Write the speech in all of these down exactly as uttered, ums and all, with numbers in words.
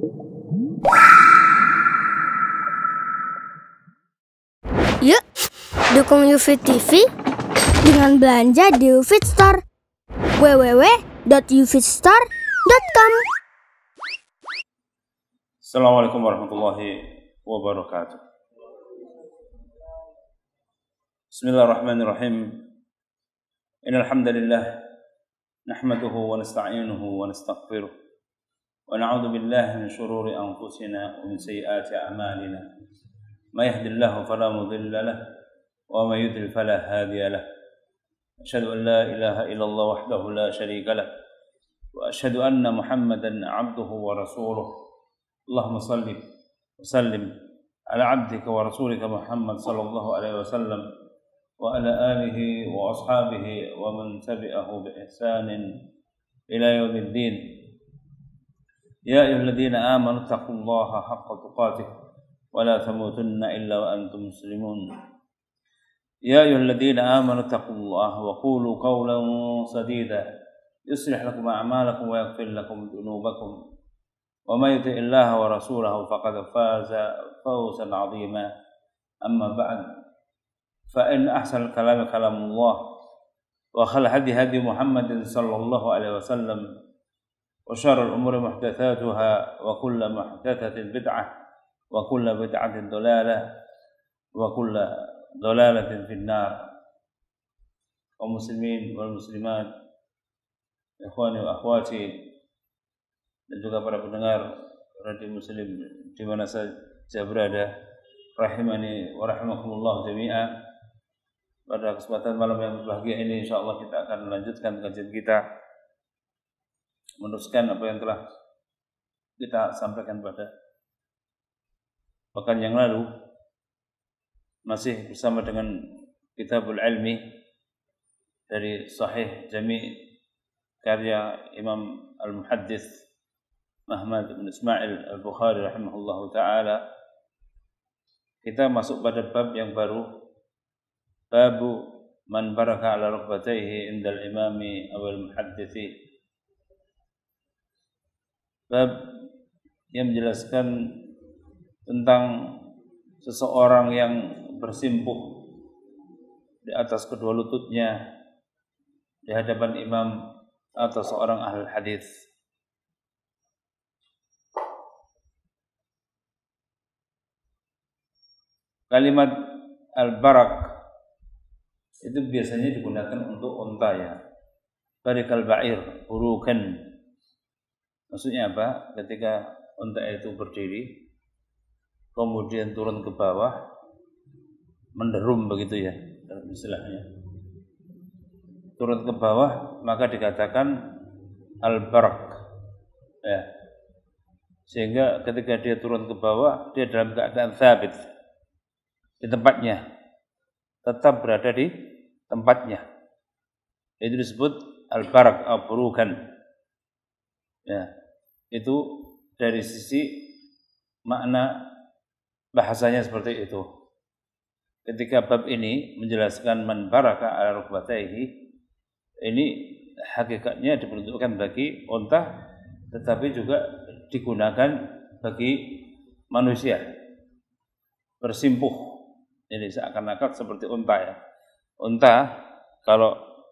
Yuk, dukung UFIT T V dengan belanja di UFIT Store. w w w dot ufitstore dot com. Assalamualaikum warahmatullahi wabarakatuh. Bismillahirrahmanirrahim. Innal hamdalillah nahmaduhu wa nasta'inuhu wa nastaghfiruh wa na'udzu billahi min shururi anfusina wa min sayyiati a'malina. May yahdihillahu fala mudilla lahu wa may yudlil fala hadiya lahu. Asyhadu an la ilaha illallah wahdahu la syarika lahu wa asyhadu anna Muhammadan 'abduhu wa rasuluh. Allahumma salli wa sallim ala 'abdika wa rasulika Muhammad sallallahu alaihi wasallam wa ala alihi wa ashabihi wa man tabi'ahu bi ihsanin ila yaumiddin. Ya ayyuhalladzina amanu taqullaha haqqa tuqatih wa la tamutunna illa wa antum muslimun. Ya ayyuhalladzina amanu taqullaha wa qulu qawlan sadida yuslih lakum a'malakum wa yaghfir lakum dhunubakum wa may yuti'illaha wa rasulahu faqad faza fawzan 'azima. Amma ba'd, fa in ahsanal kalami kalamullah wa khal hadi hadi Muhammadin sallallahu alaihi wasallam wa syarrul umuri muhdatsatuha wa kullu muhdatsatin bid'ah wa kullu bid'atin dhalalah wa kullu dhalalatin finnar. Kaum muslimin wal muslimat, ikhwani wa akhwati, dan juga para pendengar radio Muslim di mana saja berada, rahimani wa rahimakumullah jami'an. Pada kesempatan malam yang berbahagia ini insyaallah kita akan melanjutkan kajian kita, meneruskan apa yang telah kita sampaikan pada pekan yang lalu, masih bersama dengan Kitabul Ilmi dari Sahih Jami' karya Imam Al-Muhaddits Muhammad bin Ismail Al-Bukhari rahimahullahu ta'ala. Kita masuk pada bab yang baru, babu man baraka ala rukbatayhi indal imami awal muhaddithi. Bab yang menjelaskan tentang seseorang yang bersimpuh di atas kedua lututnya di hadapan imam atau seorang ahli hadis. Kalimat al-barak itu biasanya digunakan untuk unta ya. Barikal ba'ir, burukan. Maksudnya apa? Ketika unta itu berdiri, kemudian turun ke bawah, menderum begitu ya, dalam istilahnya. Turun ke bawah, maka dikatakan al-barak. Ya. Sehingga ketika dia turun ke bawah, dia dalam keadaan tsabit di tempatnya, tetap berada di tempatnya. Itu disebut al-barak atau burukan. Ya, itu dari sisi makna bahasanya seperti itu. Ketika bab ini menjelaskan man baraka ala rukbatayhi, ini hakikatnya diperuntukkan bagi unta, tetapi juga digunakan bagi manusia. Bersimpuh. Jadi seakan-akan seperti unta ya. Unta kalau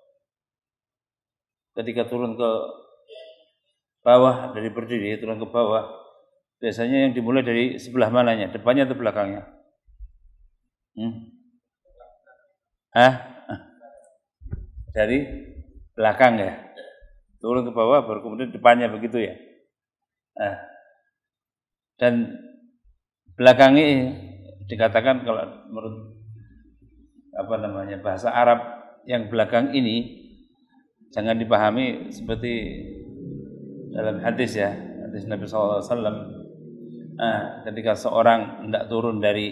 ketika turun ke bawah dari berdiri, turun ke bawah, biasanya yang dimulai dari sebelah mananya, depannya atau belakangnya? Hmm? Hah? Dari belakang ya. Turun ke bawah baru kemudian depannya begitu ya. Nah. Dan belakangnya dikatakan kalau menurut apa namanya bahasa Arab, yang belakang ini jangan dipahami seperti dalam hadis ya, hadis Nabi sallallahu alaihi wasallam. Nah, ketika seorang hendak turun dari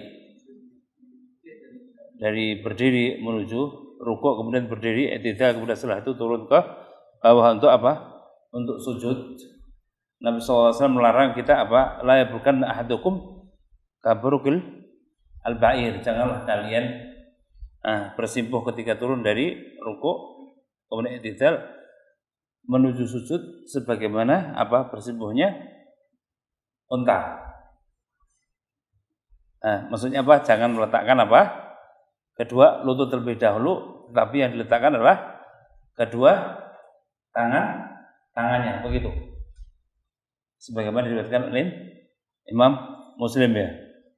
dari berdiri menuju rukuk, kemudian berdiri i'tidal, kemudian setelah itu turun ke bawah untuk apa? Untuk sujud. Nabi sallallahu alaihi wasallam melarang kita apa? La yabrukan ahadukum kaburukil al-ba'ir, janganlah kalian ah, bersimpuh ketika turun dari rukuk kemudian i'tidal menuju sujud sebagaimana apa bersimpuhnya unta. Nah, maksudnya apa? Jangan meletakkan apa? Kedua lutut terlebih dahulu, tetapi yang diletakkan adalah kedua tangan tangannya, begitu. Sebagaimana diriwayatkan oleh Imam Muslim ya.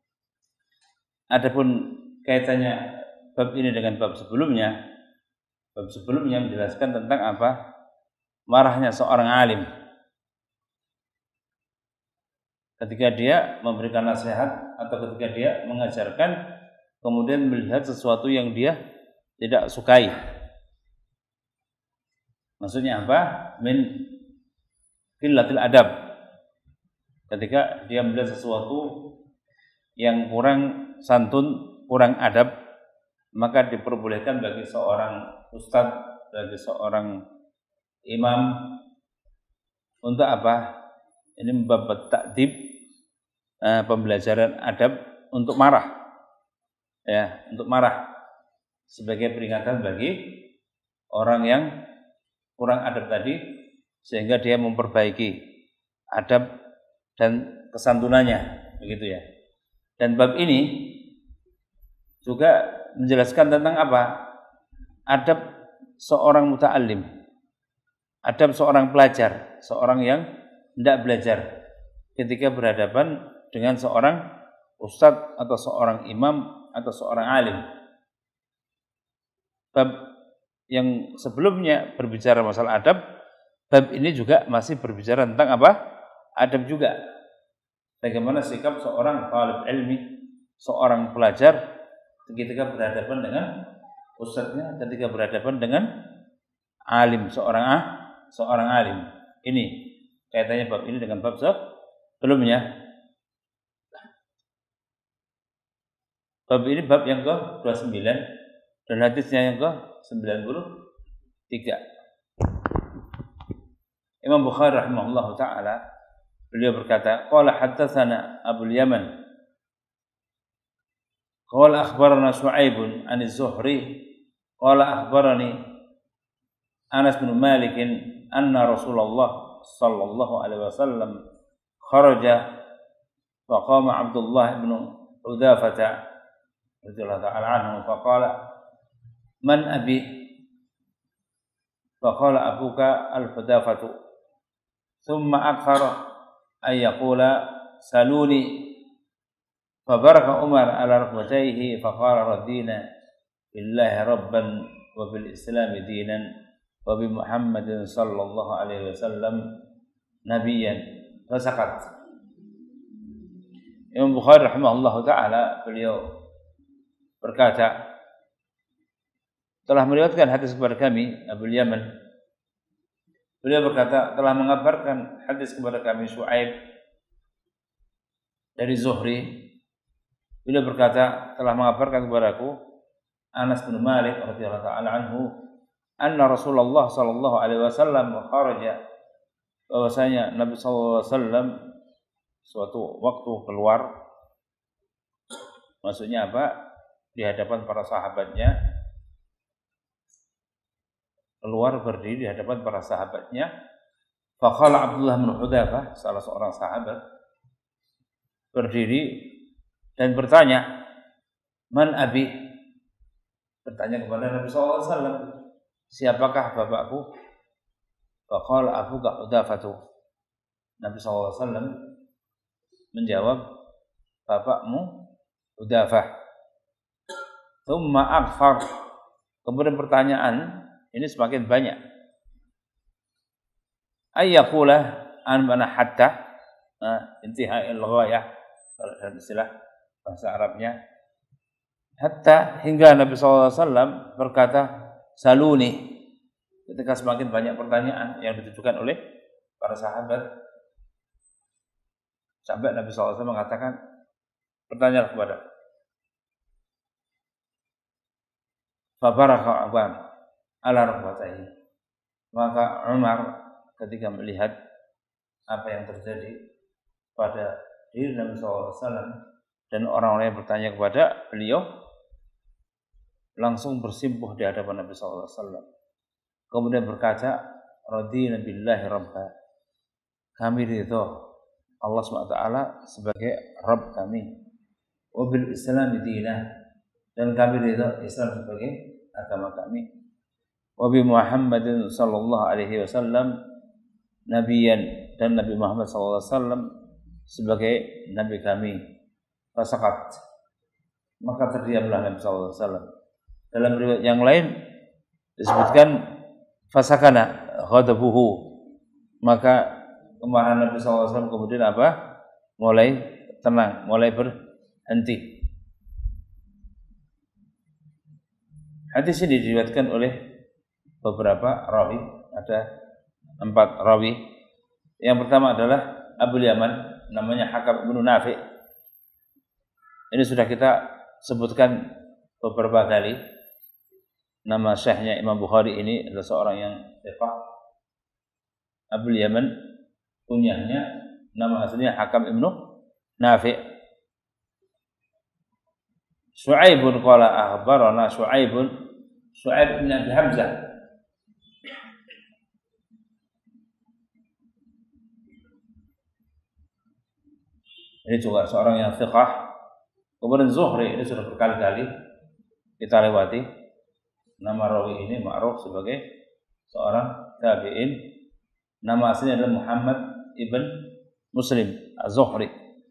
Adapun kaitannya bab ini dengan bab sebelumnya, bab sebelumnya menjelaskan tentang apa? Marahnya seorang alim ketika dia memberikan nasihat atau ketika dia mengajarkan kemudian melihat sesuatu yang dia tidak sukai. Maksudnya apa? Min qillatil adab. Ketika dia melihat sesuatu yang kurang santun, kurang adab, maka diperbolehkan bagi seorang ustadz, bagi seorang imam untuk apa? Ini membab ta'dib, eh, pembelajaran adab untuk marah, ya, untuk marah sebagai peringatan bagi orang yang kurang adab tadi, sehingga dia memperbaiki adab dan kesantunannya, begitu ya. Dan bab ini juga menjelaskan tentang apa? Adab seorang muta'allim, adab seorang pelajar, seorang yang hendak belajar ketika berhadapan dengan seorang ustadz atau seorang imam atau seorang alim. Bab yang sebelumnya berbicara masalah adab, bab ini juga masih berbicara tentang apa? Adab juga. Bagaimana sikap seorang talib ilmi, seorang pelajar ketika berhadapan dengan ustadznya, ketika berhadapan dengan alim, seorang ah, seorang alim. Ini kaitannya bab ini dengan bab sebelumnya. Bab ini bab yang ke dua puluh sembilan dan hadisnya yang ke sembilan puluh tiga. Imam Bukhari rahimahullah ta'ala, beliau berkata, qala haddatsana Abul Yaman qala akhbarana Shu'aib an az-Zuhri qala akhbarani Anas bin Malik anna Rasulullah sallallahu alaihi wasallam kharaja fa qama Abdullah bin Udzafah radhiyallahu ta'ala anhu fa qala man abi fa qala abuka al-Hudzafah thumma akthara ay yaqula saluni fa baraka Umar ala rukbatayhi fa qala radina billahi rabban wa bil islam dinan wa bi Muhammadin sallallahu alaihi wasallam nabiyyan fasakat. Imam Bukhari rahimahullahu taala beliau berkata, telah meriwayatkan hadis kepada kami Abul Yaman. Beliau berkata, telah mengabarkan hadis kepada kami Shu'aib dari Zuhri. Beliau berkata, telah mengabarkan kepadaku Anas bin Malik radhiyallahu ta'ala anhu, anna Rasulullah sallallahu alaihi wasallam kharaja, bahwasanya Nabi sallallahu alaihi wasallam suatu waktu keluar, maksudnya apa? Di hadapan para sahabatnya, keluar berdiri di hadapan para sahabatnya. Faqala Abdullah bin Hudzafah, salah seorang sahabat, berdiri dan bertanya, man abi? Bertanya kepada Nabi sallallahu alaihi wasallam, siapakah bapakku? Faqala abuka Hudzafatu. Nabi sallallahu alaihi wasallam menjawab, bapakmu Hudzafah. Tsumma akthar. Kemudian pertanyaan ini semakin banyak. Ayyaqula an mana hatta intihai al-ghayah, dalam istilah bahasa Arabnya, hatta, hingga Nabi sallallahu alaihi wasallam berkata saluni, ketika semakin banyak pertanyaan yang ditujukan oleh para sahabat, sampai Nabi sallallahu alaihi wasallam mengatakan, bertanyalah kepada fa baraka Umar ala rukbatayhi. Maka Umar ketika melihat apa yang terjadi pada diri Nabi sallallahu alaihi wasallam dan orang-orang yang bertanya kepada beliau, langsung bersimpuh di hadapan Nabi sallallahu alaihi wasallam. Kemudian berkata, radina billahi rabba, kami ridho Allah subhanahu wa taala sebagai Rabb kami, wa bil Islam dinah, dan kami ridha Islam sebagai agama kami, wa bi Muhammadin sallallahu alaihi wasallam nabiyan, dan Nabi Muhammad sallallahu alaihi wasallam sebagai nabi kami. Fasakat, maka terdiamlah Nabi sallallahu alaihi wasallam. Dalam riwayat yang lain disebutkan fasakana ghadabuhu, maka kemarahan Nabi sallallahu alaihi wasallam kemudian apa? Mulai tenang, mulai berhenti. Hadis ini diriwayatkan oleh beberapa rawi, ada empat rawi. Yang pertama adalah Abu Yaman, namanya Hakam bin Nafi'. Ini sudah kita sebutkan beberapa kali. Nama syekhnya Imam Bukhari ini adalah seorang yang thiqah. Abu Yaman, kunyahnya, nama aslinya Hakam ibnu Nafi'. Syu'aibun qala akhbarana Syu'aibun, Syu'aib bin Abi Hamzah. Ini juga seorang yang thiqah. Kemudian Zuhri, ini sudah berkali-kali kita lewati. Nama rawi ini ma'ruf sebagai seorang tabi'in. Nama aslinya adalah Muhammad ibn Muslim Az-Zuhri.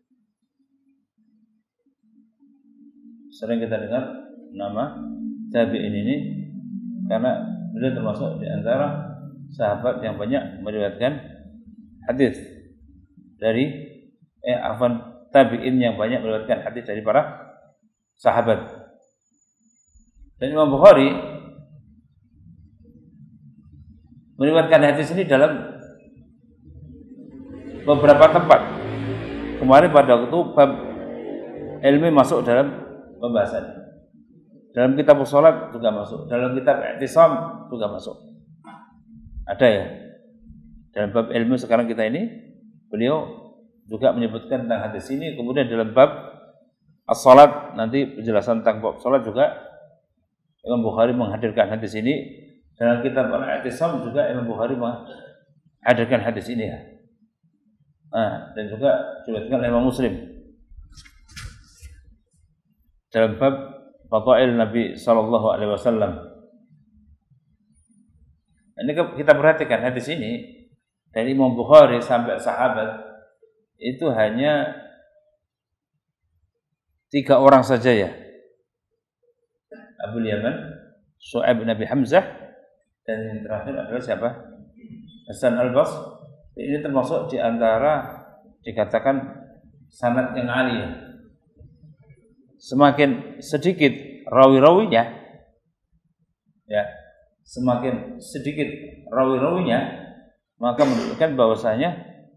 Sering kita dengar nama tabi'in ini karena beliau termasuk di antara sahabat yang banyak meriwayatkan hadis dari eh afan tabi'in yang banyak meriwayatkan hadis dari para sahabat. Dan Imam Bukhari meriwayatkan hadis ini dalam beberapa tempat. Kemarin pada waktu bab ilmi masuk dalam pembahasan. Dalam kitab sholat juga masuk, dalam kitab i'tisam juga masuk. Ada ya. Dalam bab ilmu sekarang kita ini, beliau juga menyebutkan tentang hadis ini. Kemudian dalam bab as-salat, nanti penjelasan tentang bab salat juga Imam Bukhari menghadirkan hadis ini. Dalam kitab al-i'tisam juga Imam Bukhari menghadirkan hadis ini ya. Nah, dan juga diriwayatkan oleh Imam Muslim dalam bab fadail Nabi sallallahu alaihi wasallam. Ini kita perhatikan hadis ini dari Imam Bukhari sampai sahabat itu hanya tiga orang saja ya. Abu Yaman, Syu'aib bin Abi Hamzah, dan yang terakhir adalah siapa? Hasan al-Basri. Ini termasuk di antara dikatakan sanad yang ali. Semakin sedikit rawi-rawinya, ya, semakin sedikit rawi-rawinya, maka menunjukkan bahwasanya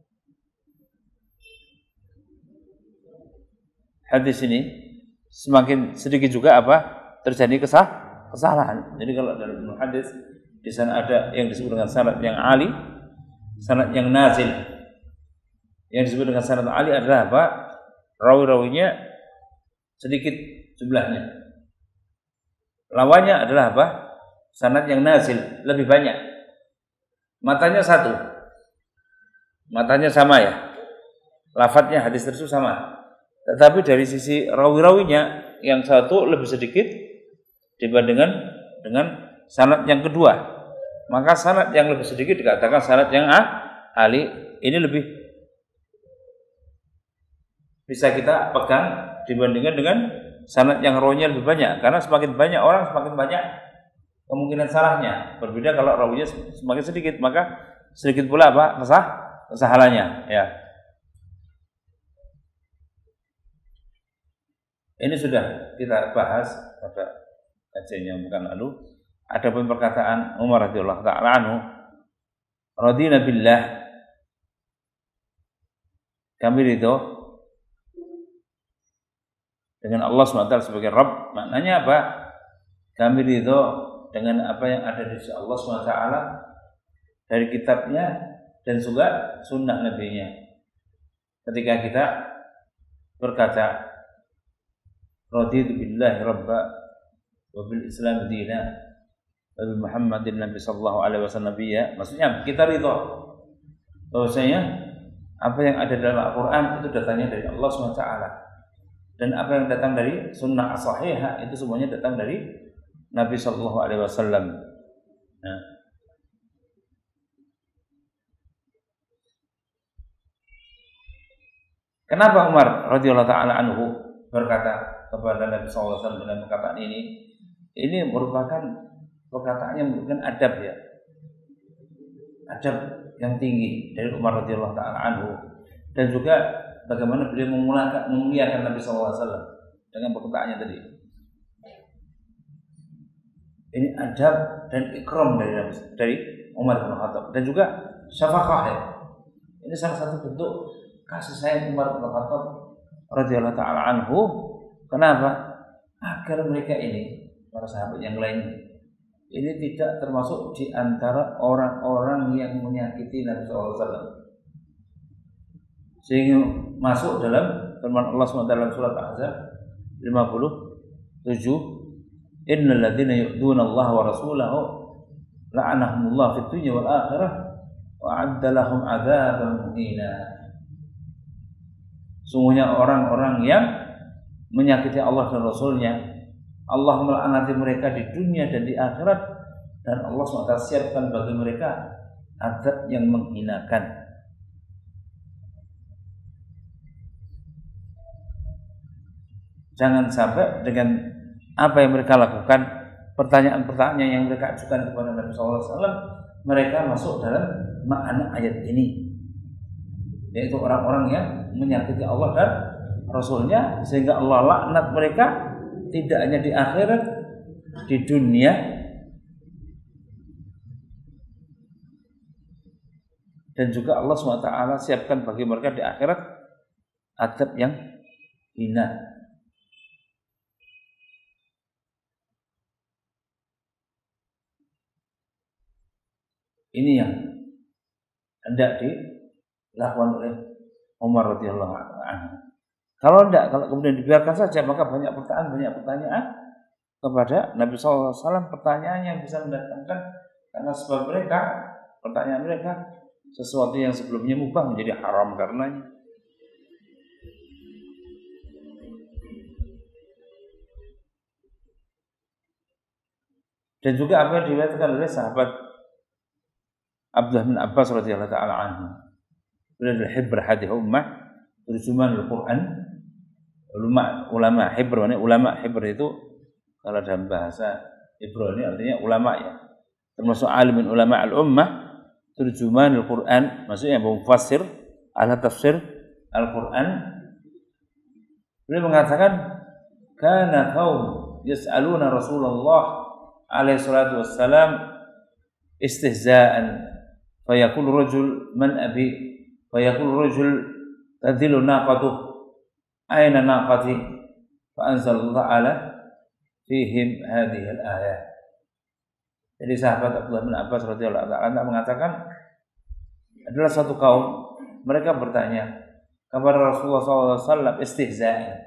hadis ini semakin sedikit juga apa terjadi kesah kesalahan. Jadi kalau dalam hadis di sana ada yang disebut dengan sanad yang ali, sanad yang nazil. Yang disebut dengan sanad ali adalah apa? Rawi-rawinya sedikit jumlahnya. Lawannya adalah apa? Sanad yang nazil, lebih banyak. Matanya satu. Matanya sama ya. Lafadznya hadis tersebut sama. Tetapi dari sisi rawi-rawinya yang satu lebih sedikit dibandingkan dengan sanad yang kedua. Maka sanad yang lebih sedikit dikatakan sanad yang ali. Ini lebih bisa kita pegang dibandingkan dengan sanad yang rawinya lebih banyak. Karena semakin banyak orang semakin banyak kemungkinan salahnya. Berbeda kalau rawinya semakin sedikit, maka sedikit pula apa? Kesah kesalahannya, ya. Ini sudah kita bahas pada kajian yang bukan lalu. Adapun perkataan Umar radhiyallahu taala anhu, radina billah, kami ridho dengan Allah subhanahu wa taala sebagai Rabb. Maknanya apa? Kami ridho dengan apa yang ada di sisi Allah subhanahu wa taala dari kitabnya dan juga sunnah nabinya. Ketika kita berkata raditu billahi rabba wa bil islam dina Nabi Muhammadin Nabi sallallahu alaihi wasallam nabiyya, maksudnya kita ridho bahwasanya Apa yang ada dalam Al-Quran itu datangnya dari Allah subhanahu wa taala. Dan apa yang datang dari sunnah as-sahihah itu semuanya datang dari Nabi Shallallahu Alaihi Wasallam. Nah, kenapa Umar radhiyallahu taala anhu berkata kepada Nabi Shallallahu Alaihi Wasallam dengan perkataan ini? Ini merupakan perkataan yang merupakan adab ya, adab yang tinggi dari Umar radhiyallahu taala anhu, dan juga bagaimana beliau memuliakan Nabi Shallallahu Alaihi Wasallam dengan perkataannya tadi. Ini adab dan ikram dari dari Umar bin Khattab, dan juga syafaqah ya. Ini salah satu bentuk kasih sayang Umar bin Khattab radhiyallahu taala anhu. Kenapa? Agar mereka ini, para sahabat yang lain, ini tidak termasuk di antara orang-orang yang menyakiti Nabi Shallallahu Alaihi Wasallam, sehingga masuk dalam firman Allah subhanahu wa taala dalam surat Ahzab lima puluh tujuh, innal ladzina yu'duna Allah wa rasulahu la'anahumullah fid dunya wal akhirah wa 'adda lahum 'adzaban muhina. Sungguhnya orang-orang yang menyakiti Allah dan Rasulnya, Allah melaknati mereka di dunia dan di akhirat, dan Allah subhanahu wa taala siapkan bagi mereka azab yang menghinakan. Jangan sampai dengan apa yang mereka lakukan, pertanyaan-pertanyaan yang mereka ajukan kepada Nabi Shallallahu Alaihi Wasallam, mereka masuk dalam makna ayat ini, yaitu orang-orang yang menyakiti Allah dan Rasulnya, sehingga Allah laknat mereka tidak hanya di akhirat, di dunia, dan juga Allah subhanahu wa taala siapkan bagi mereka di akhirat azab yang hina. Ini yang hendak dilakukan oleh Umar radhiyallahu anhu. Kalau tidak, kalau kemudian dibiarkan saja, maka banyak pertanyaan, banyak pertanyaan kepada Nabi Shallallahu Alaihi Wasallam, pertanyaan yang bisa mendatangkan, karena sebab mereka, pertanyaan mereka, sesuatu yang sebelumnya mubah menjadi haram karenanya. Dan juga apa yang diriwayatkan oleh sahabat Abdullah bin Abbas radhiyallahu taala anhu, beliau adalah hibr hadhihi ummah, terjemahan Al-Qur'an. Ulama ulama hibr, ini ulama hibr itu kalau dalam bahasa Ibrani artinya ulama ya, termasuk alimin ulama al-ummah, terjemahan Al-Qur'an, maksudnya mufassir, ahli tafsir Al-Qur'an. Beliau mengatakan, kana qaum yas'aluna Rasulullah alaihi salatu wassalam istihza'an, fayaqul rajul man abi, fayaqul rajul tadhilu naqatuh, aina naqati, fa anzalallahu ta'ala fihim hadhihi al-ayat. Jadi sahabat Abdullah bin Abbas radhiyallahu ta'ala mengatakan, adalah satu kaum, mereka bertanya kepada Rasulullah shallallahu alaihi wasallam istihza'an.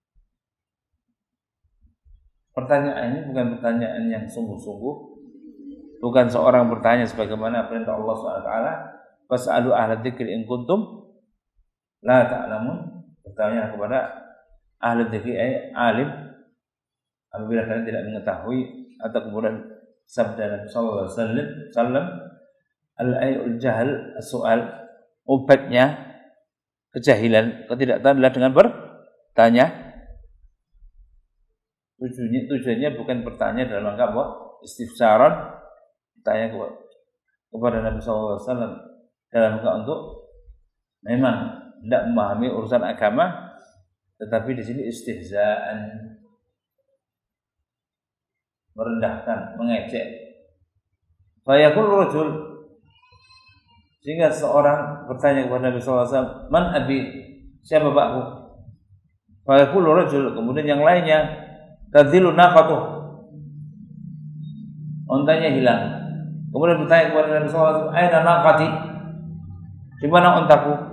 Pertanyaan ini bukan pertanyaan yang sungguh-sungguh, bukan seorang bertanya sebagaimana perintah Allah subhanahu wa taala, fas'alu ahla dzikri in kuntum la ta'lamun. Bertanya kepada ahli dzikri, ay alim, apabila kalian tidak mengetahui. Atau kemudian sabda Nabi sallallahu alaihi wasallam, al-ayul jahl as-su'al, obatnya kejahilan, ketidaktahuan adalah dengan bertanya. Tujuannya, tujuannya bukan bertanya dalam rangka apa? Istifsaran, bertanya kepada Nabi sallallahu alaihi wasallam dalam rangka untuk memang tidak memahami urusan agama, tetapi di sini istihzaan, merendahkan, mengejek. Fayaqul rajul, sehingga seorang bertanya kepada Nabi sallallahu alaihi wasallam, man abi, siapa bapakku? Fayaqul rajul, kemudian yang lainnya, tadhilu naqatuh, ontanya hilang. Kemudian bertanya kepada Nabi sallallahu alaihi wasallam, aina naqati, di mana ontaku?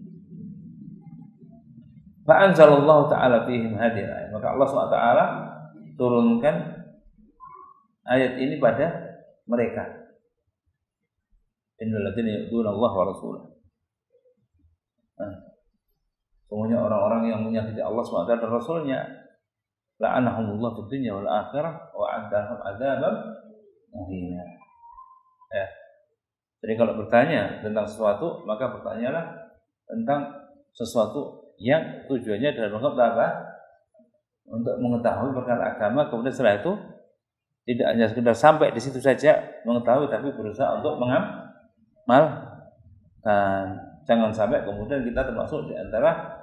Fa anzalallahu ta'ala fihim hadhihi al-ayat. Maka Allah subhanahu wa taala turunkan ayat ini pada mereka. Innal ladzina yu'duna Allah wa rasulahu. Nah, semuanya orang-orang yang menyakiti Allah subhanahu wa taala dan Rasulnya, la'anahumullah fid dunya wal akhirah wa 'adda lahum 'adzaban muhina. Ya. Jadi kalau bertanya tentang sesuatu, maka bertanyalah tentang sesuatu yang tujuannya adalah untuk apa? Untuk mengetahui perkara agama, kemudian setelah itu tidak hanya sekedar sampai di situ saja mengetahui, tapi berusaha untuk mengamalkan. Jangan sampai kemudian kita termasuk di antara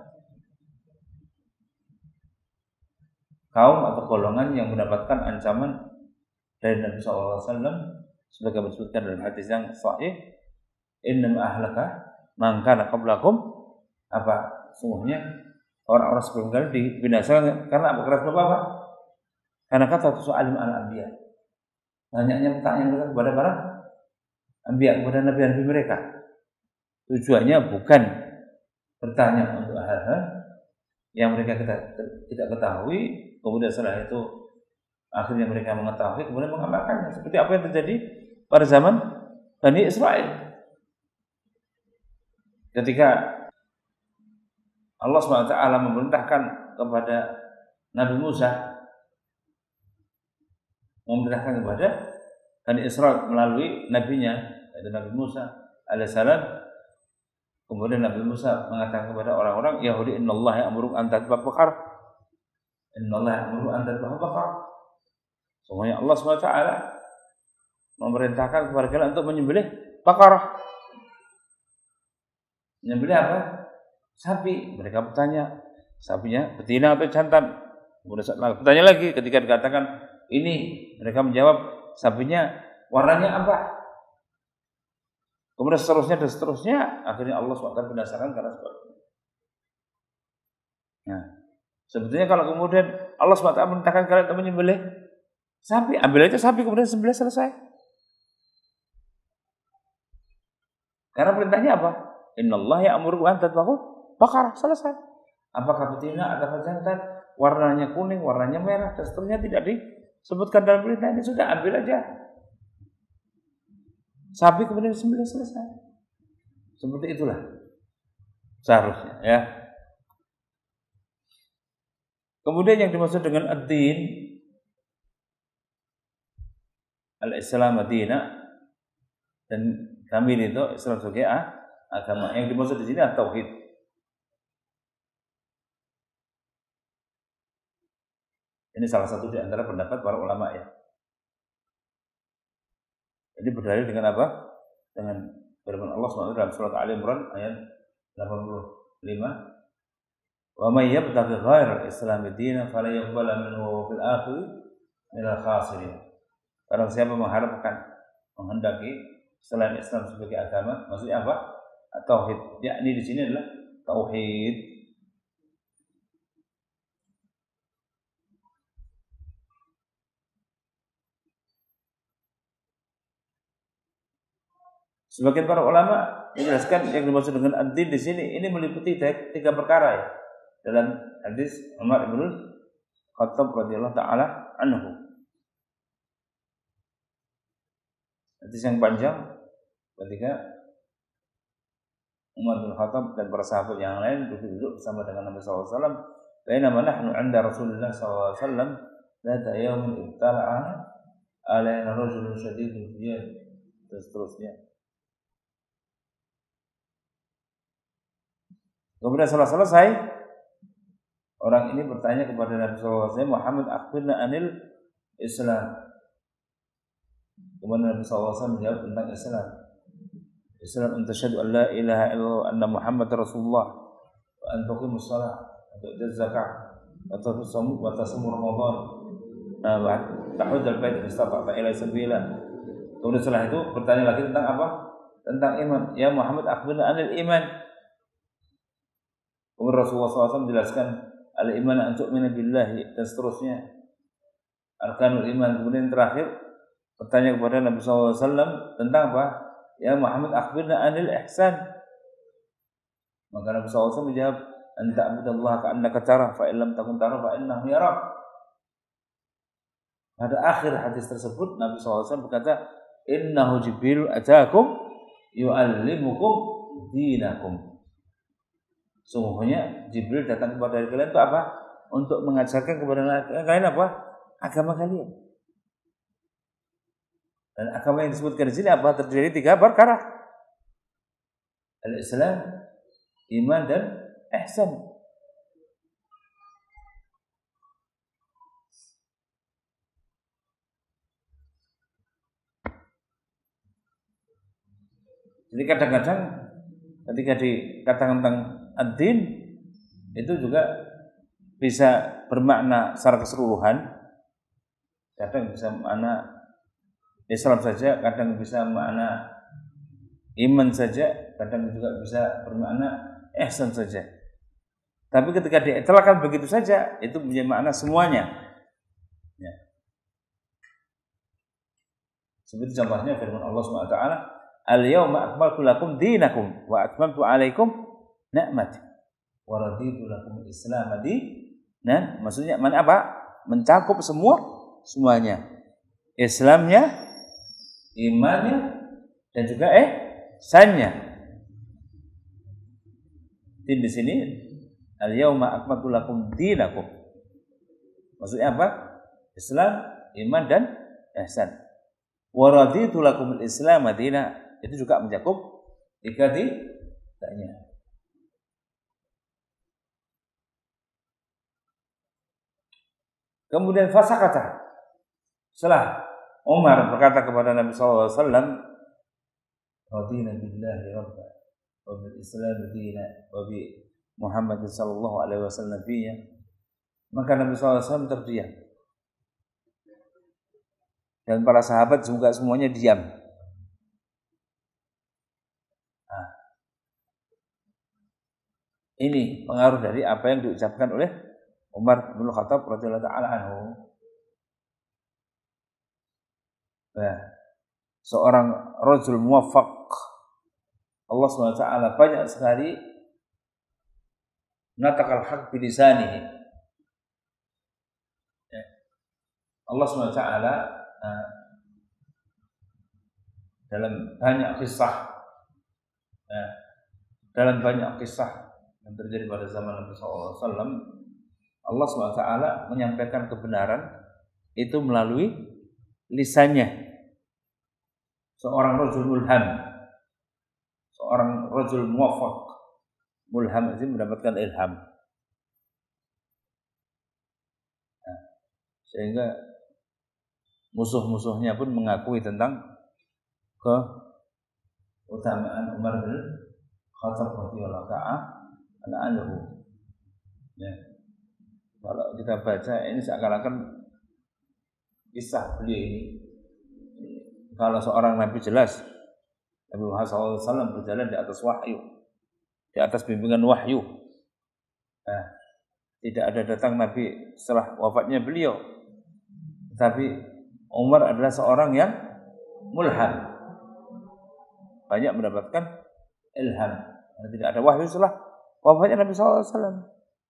kaum atau golongan yang mendapatkan ancaman dari Nabi sallallahu alaihi wasallam sebagai disebutkan dalam hadis yang sahih, innam ahlaka man kana qablakum, apa sungguhnya orang-orang sebelum kalian dibinasakan karena apa? Karena apa? Karena kata soalim al-anbiya, banyaknya pertanyaan mereka kepada para anbiya, kepada nabi-nabi mereka. Tujuannya bukan bertanya untuk hal-hal yang mereka tidak ketahui, kemudian setelah itu akhirnya mereka mengetahui, kemudian mengamalkannya. Seperti apa yang terjadi pada zaman Bani Israel. Ketika Allah subhanahu wa taala memerintahkan kepada Nabi Musa, memerintahkan kepada Bani Israel melalui nabinya, yaitu Nabi Musa alaihissalam. Kemudian Nabi Musa mengatakan kepada orang-orang Yahudi, innallaha ya'muru an tadhbaha baqar. Innallaha ya'muru an tadhbaha baqar. Semuanya Allah subhanahu wa taala memerintahkan kepada kalian untuk menyembelih baqarah. Menyembelih apa? Sapi. Mereka bertanya, sapinya betina atau jantan? Kemudian bertanya lagi ketika dikatakan ini, mereka menjawab, sapinya warnanya apa? Kemudian seterusnya dan seterusnya, akhirnya Allah subhanahu wa taala binasakan karena sebabnya. Nah, sebetulnya kalau kemudian Allah subhanahu wa taala memerintahkan kalian untuk menyembelih sapi, ambil aja sapi kemudian sembelih, selesai. Karena perintahnya apa? Innallaha ya'muru an tadhbahu baqarah, selesai. Apakah betina atau jantan, warnanya kuning, warnanya merah, dan seterusnya tidak disebutkan dalam perintah ini, sudah ambil aja sapi kemudian sembelih, selesai. Seperti itulah seharusnya, ya. Kemudian yang dimaksud dengan ad-din, al-Islam ad-dina, dan kami itu Islam sebagai agama. Yang dimaksud di sini adalah tauhid. Ini salah satu di antara pendapat para ulama, ya. Jadi berdalil dengan apa? Dengan firman Allah subhanahu wa taala dalam surat Ali Imran ayat delapan puluh lima. Wa may yabtaghi ghairal islami dinan fala yuqbala minhu fil akhirati minal khasirin. Barang siapa mengharapkan, menghendaki selain Islam sebagai agama, maksudnya apa? Tauhid. Yakni di sini adalah tauhid. Sebagian para ulama menjelaskan yang dimaksud dengan ad-din di sini ini meliputi tiga perkara, ya. Dalam hadis Umar bin Khattab radhiyallahu taala anhu. Hadis yang panjang ketika Umar bin Khattab dan para sahabat yang lain duduk-duduk bersama dengan Nabi sallallahu alaihi wasallam. Bainama nahnu 'inda Rasulullah sallallahu alaihi wasallam, dzata yaumin ibtala'ana alaina rajulun shadidul qiyad, dan seterusnya. Kemudian setelah selesai, orang ini bertanya kepada Nabi sallallahu alaihi wasallam, Muhammad akhbirna anil Islam. Kemudian Nabi sallallahu alaihi wasallam menjawab tentang Islam. Islam an tasyhadu an la ilaha illallah anna Muhammad Rasulullah wa an tuqimus shalah wa tu'tuz zakah wa tasum wa tasum Ramadan wa tahujjal bait istata' ila sabila. Kemudian setelah itu bertanya lagi tentang apa? Tentang iman. Ya Muhammad akhbirna anil iman. Kemudian Rasulullah sallallahu alaihi wasallam menjelaskan al-iman an tu'mina billahi, dan seterusnya. Arkanul iman. Kemudian terakhir bertanya kepada Nabi sallallahu alaihi wasallam tentang apa? Ya Muhammad akhbirna anil ihsan. Maka Nabi sallallahu alaihi wasallam menjawab, anta abdallaha ka'annaka tarah fa illam takun tarah fa innahu yarak. Pada akhir hadis tersebut Nabi sallallahu alaihi wasallam berkata, innahu Jibril ataakum yu'allimukum dinakum. Sungguhnya Jibril datang kepada kalian itu apa? Untuk mengajarkan kepada kalian apa? Agama kalian. Dan agama yang disebutkan di sini apa? Terdiri dari tiga perkara. Al-Islam, iman dan ihsan. Jadi kadang-kadang ketika dikatakan tentang ad-din itu juga bisa bermakna secara keseluruhan. Kadang bisa makna Islam saja, kadang bisa makna iman saja, kadang juga bisa bermakna ihsan saja. Tapi ketika diitlaqkan begitu saja, itu punya makna semuanya. Ya. Seperti contohnya firman Allah Subhanahu wa taala, "Al-yauma akmaltu lakum dinakum wa atmamtu 'alaikum ni'mati wa raditu lakum al-Islam dinan." Maksudnya mana apa? Mencakup semua semuanya. Islamnya, imannya, dan juga eh ihsannya. Di sini al-yauma akmaltu lakum dinakum. Maksudnya apa? Islam, iman dan ihsan. Wa raditu lakum al-Islam dinan. Itu juga mencakup tiga tiganya. Kemudian fasakata. Setelah Umar berkata kepada Nabi sallallahu alaihi wasallam, "Radina billahi rabba wa bil Islam dinan wa bi Muhammad sallallahu alaihi wasallam nabiyya." Maka Nabi sallallahu alaihi wasallam terdiam. Dan para sahabat juga semuanya diam. Ini pengaruh dari apa yang diucapkan oleh Umar bin Khattab radhiyallahu taala anhu. Nah, seorang rajul muwaffaq, Allah subhanahu wa taala banyak sekali natakal haq bi lisanihi. Allah subhanahu wa taala nah, dalam banyak kisah nah, dalam banyak kisah yang terjadi pada zaman Nabi sallallahu alaihi wasallam, Allah subhanahu wa taala menyampaikan kebenaran itu melalui lisannya. Seorang rajul mulham, seorang rajul muwaffaq, mulham itu mendapatkan ilham. Nah, sehingga musuh-musuhnya pun mengakui tentang keutamaan Umar bin Khattab radhiyallahu ta'ala anhu. Ya. Kalau kita baca ini seakan-akan kisah beliau ini. Kalau seorang Nabi jelas Nabi Muhammad shallallahu alaihi wasallam berjalan di atas wahyu, di atas bimbingan wahyu. Nah, tidak ada datang Nabi setelah wafatnya beliau. Tapi Umar adalah seorang yang mulham, banyak mendapatkan ilham. Karena tidak ada wahyu setelah wafatnya Nabi shallallahu alaihi wasallam.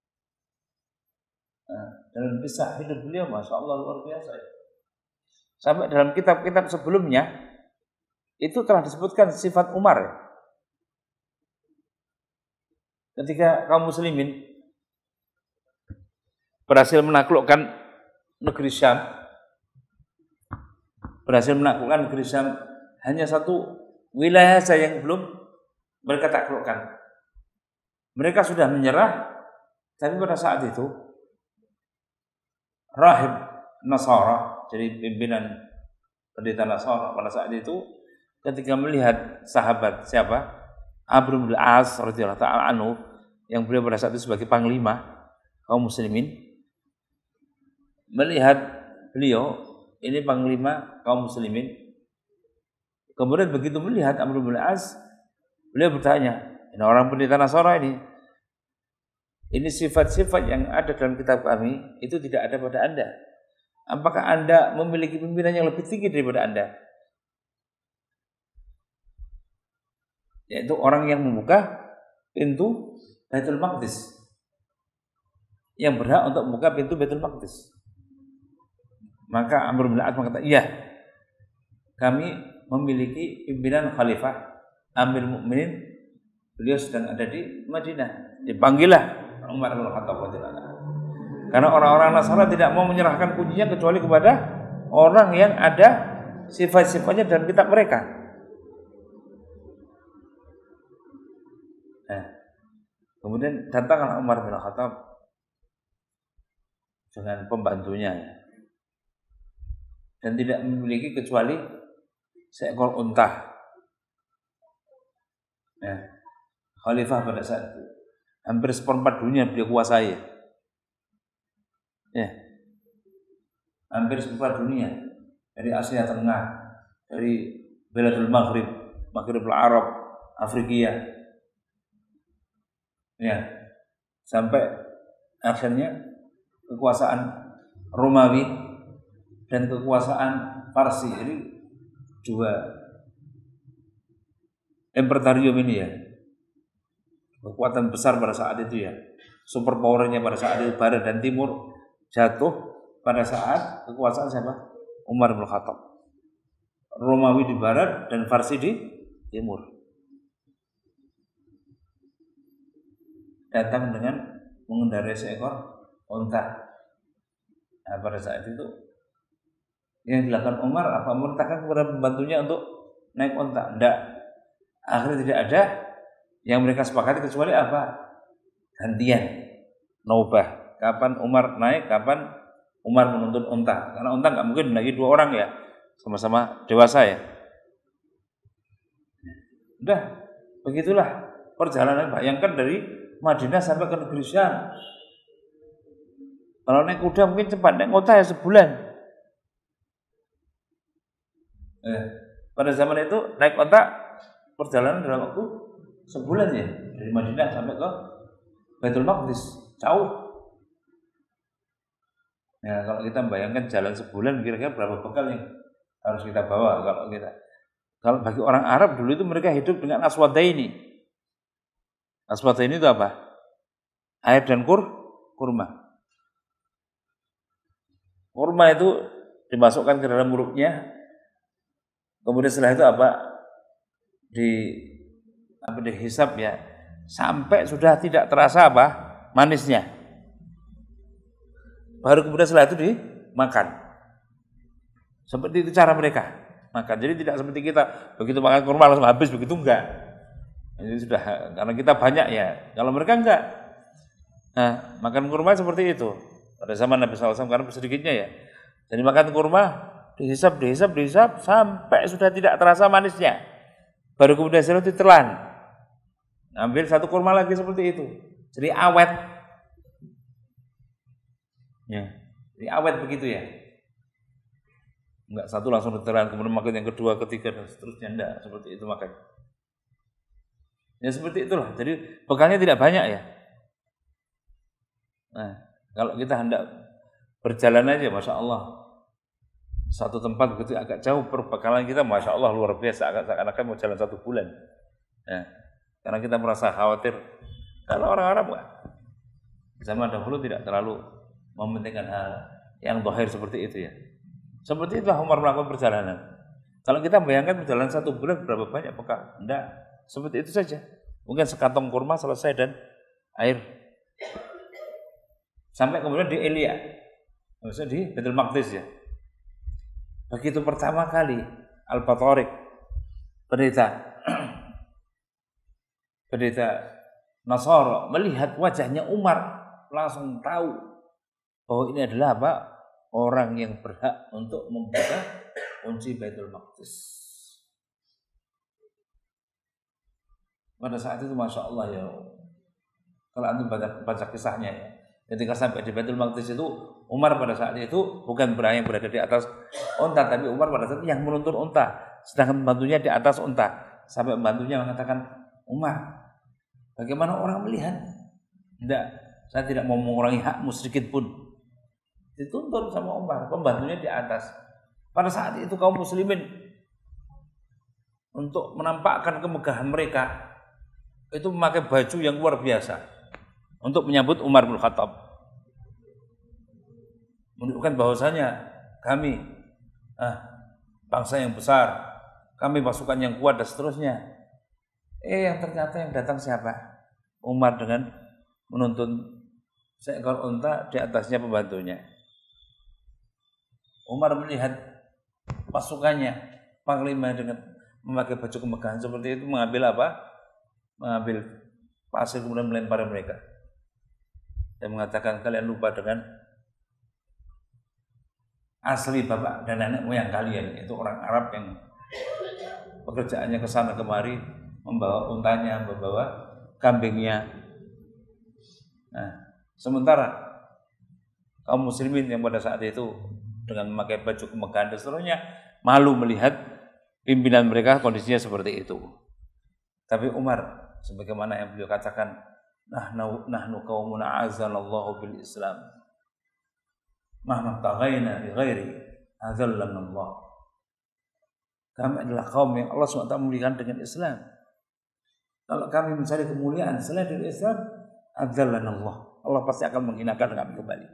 Nah, dalam kisah hidup beliau, masya Allah luar biasa. Sampai dalam kitab-kitab sebelumnya itu telah disebutkan sifat Umar. Ketika kaum muslimin berhasil menaklukkan negeri Syam, berhasil menaklukkan negeri Syam, hanya satu wilayah saja yang belum mereka taklukkan. Mereka sudah menyerah, tapi pada saat itu rahib Nasara, jadi pimpinan pendeta Nasara pada saat itu, ketika melihat sahabat siapa? Amr bin Al-As radhiyallahu ta'ala anhu, yang beliau pada saat itu sebagai panglima kaum muslimin, melihat beliau ini panglima kaum muslimin. Kemudian begitu melihat Amr bin Al-As, beliau bertanya, ini orang pendeta Nasara ini, ini sifat-sifat yang ada dalam kitab kami itu tidak ada pada Anda. Apakah Anda memiliki pimpinan yang lebih tinggi daripada Anda? Yaitu orang yang membuka pintu Baitul Maqdis, yang berhak untuk membuka pintu Baitul Maqdis. Maka Amr bin Al-As mengatakan, iya, kami memiliki pimpinan khalifah Amir Mukminin beliau sedang ada di Madinah. Dipanggillah Umar bin Khattab radhiyallahu anhu. Karena orang-orang Nasrani tidak mau menyerahkan kuncinya kecuali kepada orang yang ada sifat-sifatnya dalam kitab mereka. Nah, kemudian datanglah Umar bin Khattab dengan pembantunya, dan tidak memiliki kecuali seekor unta. Nah, khalifah pada saat itu hampir seperempat dunia dia kuasai. Ya, hampir seperempat dunia, dari Asia Tengah, dari Beladul Maghrib, Maghrib Arab, Afrika, ya, sampai akhirnya kekuasaan Romawi dan kekuasaan Parsi. Jadi dua imperium ini ya, kekuatan besar pada saat itu ya, super powernya pada saat itu, barat dan timur jatuh pada saat kekuasaan siapa? Umar bin Khattab. Romawi di barat dan Parsi di timur. Datang dengan mengendarai seekor unta. Nah, pada saat itu yang dilakukan Umar apa? Memerintahkan kepada pembantunya untuk naik unta. Tidak. Akhirnya tidak ada yang mereka sepakati kecuali apa? Gantian, naubah. Kapan Umar naik, kapan Umar menuntun unta. Karena unta nggak mungkin lagi dua orang ya, sama-sama dewasa ya. Udah, begitulah perjalanan. Bayangkan dari Madinah sampai ke negeri Syam. Kalau naik kuda mungkin cepat, naik unta ya sebulan. Eh, pada zaman itu naik unta perjalanan dalam waktu sebulan ya, dari Madinah sampai ke Baitul Maqdis, jauh. Ya, kalau kita bayangkan jalan sebulan kira-kira berapa bekal yang harus kita bawa kalau kita. Kalau bagi orang Arab dulu itu mereka hidup dengan aswadaini. Aswadaini itu apa? Air dan kur, kurma. Kurma itu dimasukkan ke dalam mulutnya. Kemudian setelah itu apa? Di apa dihisap ya, sampai sudah tidak terasa apa? Manisnya. Baru kemudian setelah itu dimakan. Seperti itu cara mereka makan. Jadi tidak seperti kita begitu makan kurma langsung habis, begitu enggak. Ini sudah karena kita banyak ya. Kalau mereka enggak. Nah, makan kurma seperti itu. Pada zaman Nabi shallallahu alaihi wasallam karena sedikitnya ya. Jadi makan kurma dihisap, dihisap, dihisap sampai sudah tidak terasa manisnya. Baru kemudian setelah itu ditelan. Ambil satu kurma lagi seperti itu. Jadi awet. Ya, jadi awet begitu ya. Enggak satu langsung ditelan, kemudian makan yang kedua, ketiga dan seterusnya, enggak seperti itu makan. Ya seperti itulah. Jadi bekalnya tidak banyak ya. Nah, kalau kita hendak berjalan aja, masya Allah, satu tempat begitu agak jauh, perbekalan kita, masya Allah luar biasa, seakan-akan mau jalan satu bulan. Nah, karena kita merasa khawatir. Kalau orang Arab enggak, zaman dahulu tidak terlalu mementingkan hal yang zahir seperti itu ya. Seperti itulah Umar melakukan perjalanan. Kalau kita bayangkan perjalanan satu bulan berapa banyak bekal? Enggak, seperti itu saja. Mungkin sekantong kurma selesai dan air. Sampai kemudian di Elia, maksudnya di Baitul Maqdis ya. Begitu pertama kali Al-Batariq, pendeta pendeta Nasara melihat wajahnya Umar, langsung tahu bahwa ini adalah apa? Orang yang berhak untuk membuka kunci Baitul Maqdis. Pada saat itu masya Allah ya, kalau antum baca, baca kisahnya ya, ketika sampai di Baitul Maqdis itu Umar pada saat itu bukan berang yang berada di atas unta, tapi Umar pada saat itu yang menuntun unta, sedangkan pembantunya di atas unta. Sampai pembantunya mengatakan, Umar, bagaimana orang melihat? Tidak, saya tidak mau mengurangi hakmu sedikit pun. Dituntun sama Umar, pembantunya di atas. Pada saat itu kaum muslimin untuk menampakkan kemegahan mereka itu memakai baju yang luar biasa untuk menyambut Umar bin Khattab, menunjukkan bahwasanya kami ah, bangsa yang besar, kami pasukan yang kuat dan seterusnya. Eh yang ternyata yang datang siapa? Umar dengan menuntun seekor unta, di atasnya pembantunya. Umar melihat pasukannya, panglima dengan memakai baju kemegahan seperti itu mengambil apa? Mengambil pasir kemudian melempar mereka. Dan mengatakan kalian lupa dengan asli bapak dan nenek moyang kalian. Itu orang Arab yang pekerjaannya ke sana kemari, membawa untanya, membawa kambingnya. Nah, sementara kaum muslimin yang pada saat itu dengan memakai baju kemegahan dan seterusnya malu melihat pimpinan mereka kondisinya seperti itu. Tapi Umar sebagaimana yang beliau katakan, nahnu nahnu qaumun a'azzanallahu bil Islam. Mahma taghaina bi ghairi azallana Allah. Kami adalah kaum yang Allah subhanahu wa taala muliakan dengan Islam. Kalau kami mencari kemuliaan selain dari Islam, azallana Allah. Allah pasti akan menghinakan kami kembali.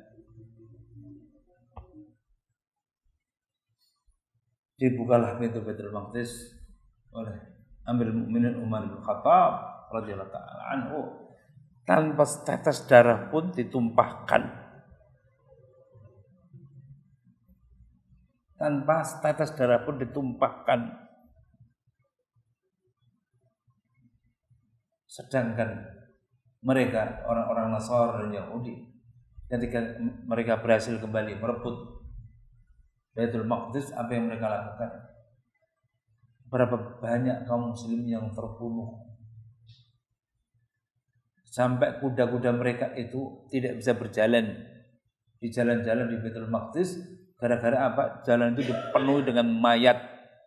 Dibukalah pintu Baitul Maqdis oleh Amirul Mukminin Umar bin Khattab radhiyallahu taala anhu, tanpa setetes darah pun ditumpahkan, tanpa setetes darah pun ditumpahkan. Sedangkan mereka orang-orang Nasara dan Yahudi ketika mereka berhasil kembali merebut Baitul Maqdis, apa yang mereka lakukan? Berapa banyak kaum muslim yang terbunuh, sampai kuda-kuda mereka itu tidak bisa berjalan di jalan-jalan di Baitul Maqdis. Gara-gara apa? Jalan itu dipenuhi dengan mayat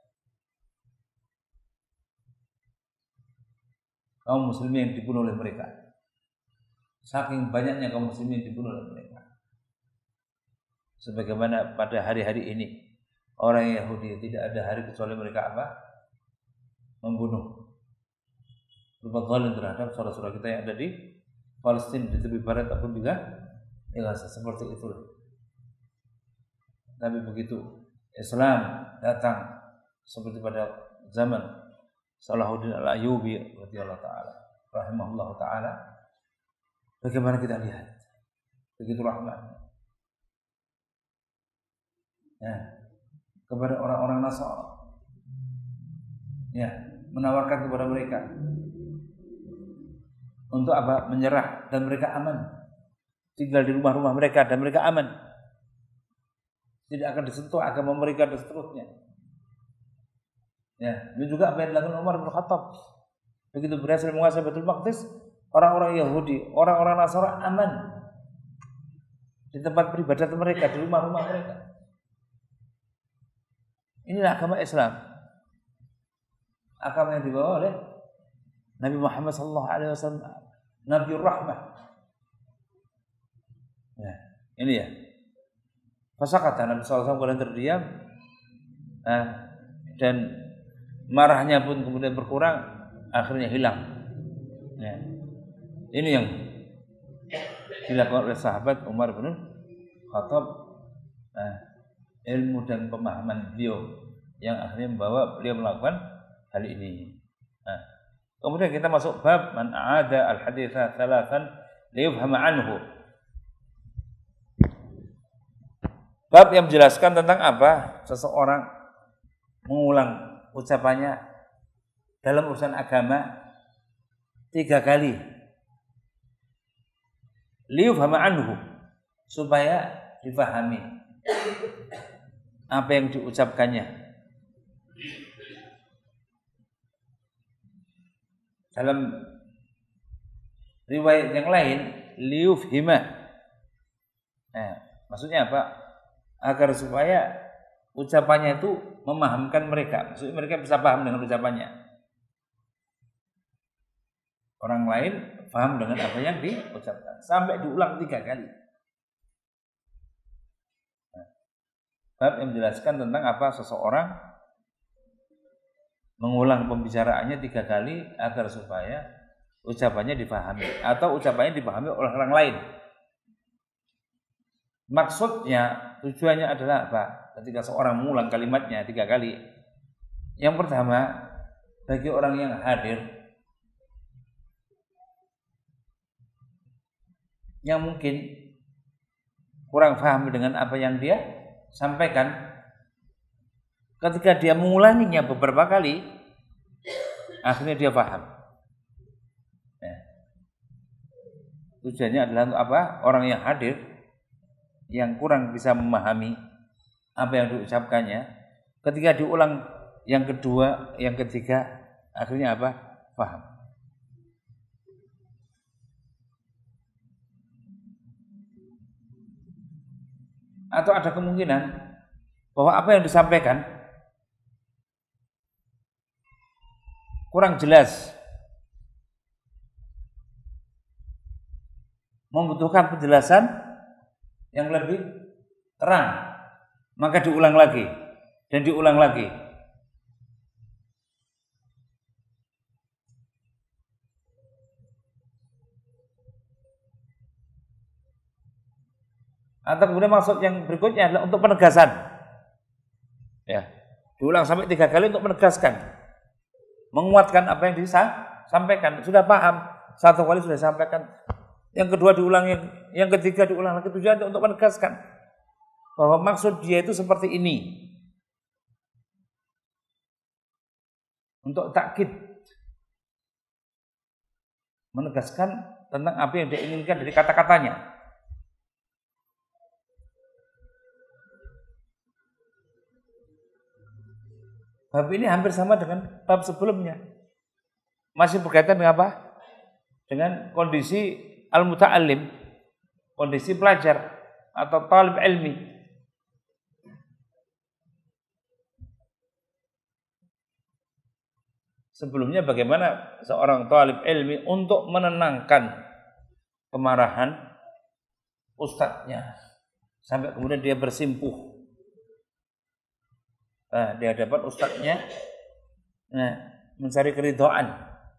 kaum muslimin yang dibunuh oleh mereka. Saking banyaknya kaum muslimin yang dibunuh oleh mereka. Sebagaimana pada hari-hari ini orang Yahudi tidak ada hari kecuali mereka apa? Membunuh, berbuat zalim terhadap saudara-saudara kita yang ada di Palestina, di tepi barat ataupun juga di Gaza, seperti itu. Tapi begitu Islam datang seperti pada zaman Salahuddin Al-Ayyubi radhiyallahu taala rahimahullah taala, bagaimana kita lihat begitu rahmat ya kepada orang-orang Nasara, ya menawarkan kepada mereka untuk apa? Menyerah, dan mereka aman tinggal di rumah-rumah mereka dan mereka aman, tidak akan disentuh agama mereka dan seterusnya. Ya, ini juga apa yang dilakukan Umar bin Khattab. Begitu berhasil menguasai Baitul Maqdis, orang-orang Yahudi, orang-orang Nasara aman di tempat peribadatan mereka, di rumah-rumah mereka. Inilah agama Islam, agama yang dibawa oleh Nabi Muhammad sallallahu alaihi wasallam, Nabiur Rahmah. Ya, ini ya. Fasakata Nabi sallallahu alaihi wasallam terdiam, nah, dan marahnya pun kemudian berkurang, akhirnya hilang. Ya. Ini yang dilakukan oleh sahabat Umar bin Khattab. Nah, ilmu dan pemahaman beliau yang akhirnya membawa beliau melakukan hal ini. Nah, kemudian kita masuk bab man aada al-haditsa thalathan liyufhama anhu. Bab yang menjelaskan tentang apa? Seseorang mengulang ucapannya dalam urusan agama tiga kali. Liyufhama anhu, supaya difahami apa yang diucapkannya. Dalam riwayat yang lain liyufhima. Nah, maksudnya apa? Agar supaya ucapannya itu memahamkan mereka. Maksudnya mereka bisa paham dengan ucapannya. Orang lain paham dengan apa yang diucapkan. Sampai diulang tiga kali. Nah, bab yang menjelaskan tentang apa seseorang mengulang pembicaraannya tiga kali agar supaya ucapannya dipahami atau ucapannya dipahami oleh orang lain. Maksudnya, tujuannya adalah apa? Ketika seorang mengulang kalimatnya tiga kali, yang pertama bagi orang yang hadir yang mungkin kurang paham dengan apa yang dia sampaikan, ketika dia mengulanginya beberapa kali, akhirnya dia paham. Ya. Tujuannya adalah untuk apa? Orang yang hadir, yang kurang bisa memahami apa yang diucapkannya, ketika diulang yang kedua, yang ketiga, akhirnya apa? Paham. Atau ada kemungkinan bahwa apa yang disampaikan kurang jelas, membutuhkan penjelasan yang lebih terang, maka diulang lagi dan diulang lagi. Atau kemudian maksud yang berikutnya adalah untuk penegasan. Ya, diulang sampai tiga kali untuk menegaskan, menguatkan apa yang disampaikan. Sudah paham, satu kali sudah sampaikan, yang kedua diulang, yang, yang ketiga diulang lagi. Tujuan untuk menegaskan bahwa maksud dia itu seperti ini, untuk takkid, menegaskan tentang apa yang dia inginkan dari kata-katanya. Bab ini hampir sama dengan bab sebelumnya. Masih berkaitan dengan apa? Dengan kondisi al-muta'allim, kondisi pelajar atau talib ilmi. Sebelumnya bagaimana seorang talib ilmi untuk menenangkan kemarahan ustadznya sampai kemudian dia bersimpuh Nah, di hadapan ustadznya, nah, mencari keridhaan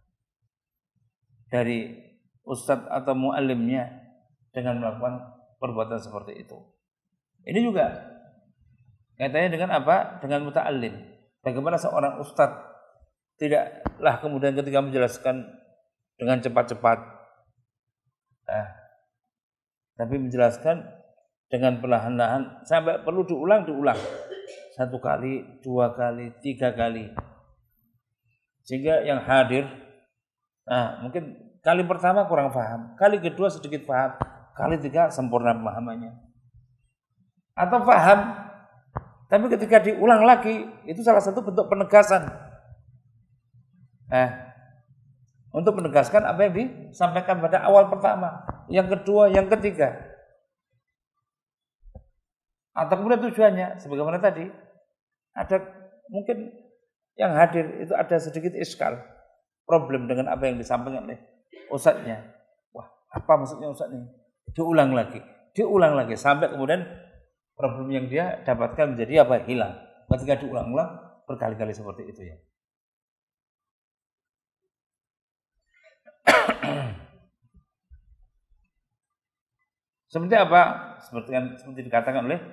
dari ustadz atau muallimnya dengan melakukan perbuatan seperti itu. Ini juga kaitannya dengan apa? Dengan muta'allim. Bagaimana seorang ustadz tidaklah kemudian ketika menjelaskan dengan cepat-cepat, nah, tapi menjelaskan dengan perlahan-lahan sampai perlu diulang-diulang. Satu kali, dua kali, tiga kali. Sehingga yang hadir, nah mungkin kali pertama kurang paham, kali kedua sedikit paham, kali tiga sempurna pemahamannya. Atau paham, tapi ketika diulang lagi, itu salah satu bentuk penegasan. Eh, untuk menegaskan apa yang disampaikan pada awal pertama, yang kedua, yang ketiga. Atau kemudian tujuannya, sebagaimana tadi, ada mungkin yang hadir itu ada sedikit iskal, problem dengan apa yang disampaikan oleh ustadznya. Wah, apa maksudnya ustadz ini? Diulang lagi, diulang lagi, sampai kemudian problem yang dia dapatkan menjadi apa? Hilang. Ketika diulang-ulang berkali-kali seperti itu ya. Seperti apa? Seperti yang seperti dikatakan oleh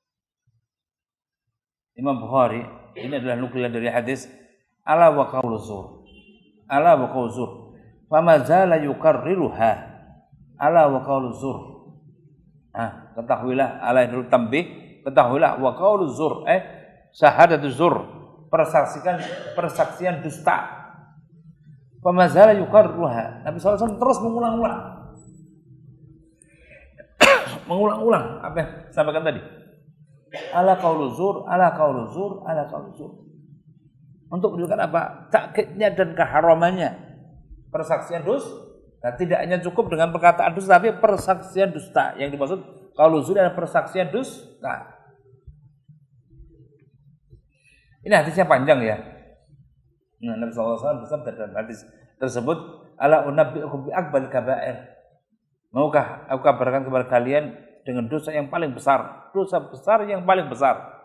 Imam Bukhari, ini adalah nukilan dari hadis ala wa qaulu zur. Ala wa qaulu zur. Fa ma zala yukarriruha. Ala wa qaulu zur. Ah, ketahuilah ala itu tambih, ketahuilah wa qaulu zur, eh syahadatu zur, persaksikan persaksian dusta. Fa ma zala yukarriruha. Nabi sallallahu alaihi wasallam terus mengulang-ulang. mengulang-ulang apa yang sampaikan tadi. Ala qaulu zur, ala qaulu zur, ala qaulu zur. Untuk menunjukkan apa? Takkidnya dan keharamannya persaksian dusta. Nah, tidak hanya cukup dengan perkataan dusta, tapi persaksian dusta. Yang dimaksud qaulu zur adalah persaksian dusta. Ini hadisnya panjang ya. Nah, Nabi sallallahu alaihi wasallam bersabda dalam hadis tersebut, ala unabbiukum bi akbar kaba'ir. Maukah aku kabarkan kepada kalian dengan dosa yang paling besar, dosa besar yang paling besar.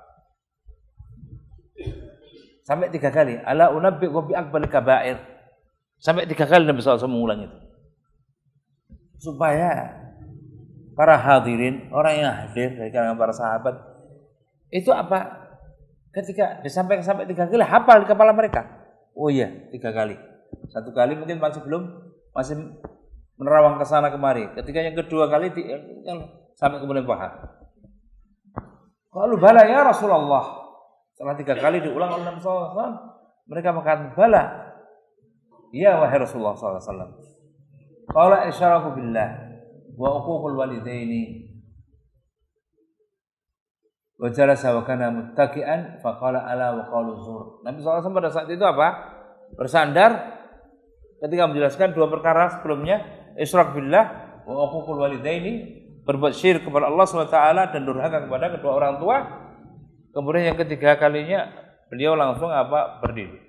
Sampai tiga kali. Ala unabbi'ukum bi akbaril kaba'ir. Sampai tiga kali Nabi sallallahu alaihi wasallam mengulang itu. Supaya para hadirin, orang yang hadir dari kalangan para sahabat, itu apa? Ketika disampaikan sampai tiga kali, hafal di kepala mereka. Oh iya, tiga kali. Satu kali mungkin masih belum, masih menerawang ke sana kemari. Ketika yang kedua kali di, yang, sampai kemudian paham. Kalau bala ya Rasulullah. Setelah tiga kali diulang oleh Nabi sallallahu alaihi wasallam, mereka mengatakan bala. Ya wahai Rasulullah sallallahu alaihi wasallam. Qala isyaraku billah wa uququl walidaini. Wa jalasa wa kana muttaqian faqala ala wa qalu zur. Nabi sallallahu alaihi wasallam pada saat itu apa? Bersandar ketika menjelaskan dua perkara sebelumnya, isyrak billah wa uququl walidaini, berbuat syirik kepada Allah subhanahu wa taala dan durhaka kepada kedua orang tua. Kemudian yang ketiga kalinya beliau langsung apa? Berdiri.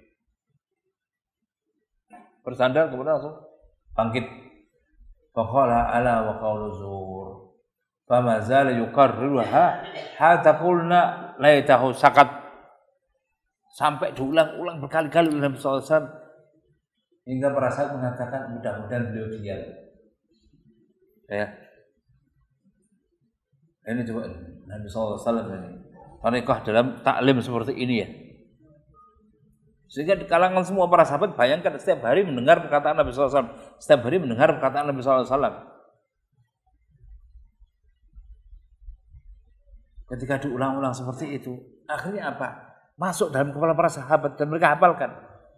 Bersandar kemudian langsung bangkit. Faqala ala wa qalu zur. Fama zala yukarriruha hatta qulna laitahu sakat. Sampai diulang-ulang berkali-kali oleh Nabi sallallahu alaihi wasallam hingga para sahabat mengatakan mudah-mudahan beliau diam. Ya. Ini coba Nabi sallallahu alaihi wasallam ini. Tarekah dalam taklim seperti ini ya. Sehingga di kalangan semua para sahabat bayangkan setiap hari mendengar perkataan Nabi sallallahu alaihi wasallam, setiap hari mendengar perkataan Nabi sallallahu alaihi wasallam. Ketika diulang-ulang seperti itu, akhirnya apa? Masuk dalam kepala para sahabat dan mereka hafalkan.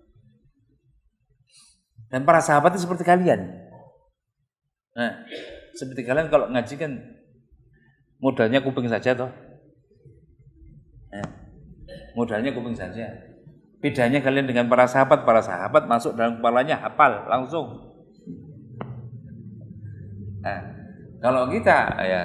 Dan para sahabat itu seperti kalian. Nah, seperti kalian kalau ngaji kan modalnya kuping saja toh. Nah, modalnya kuping saja. Bedanya kalian dengan para sahabat, para sahabat masuk dalam kepalanya hafal langsung. Nah, kalau kita ya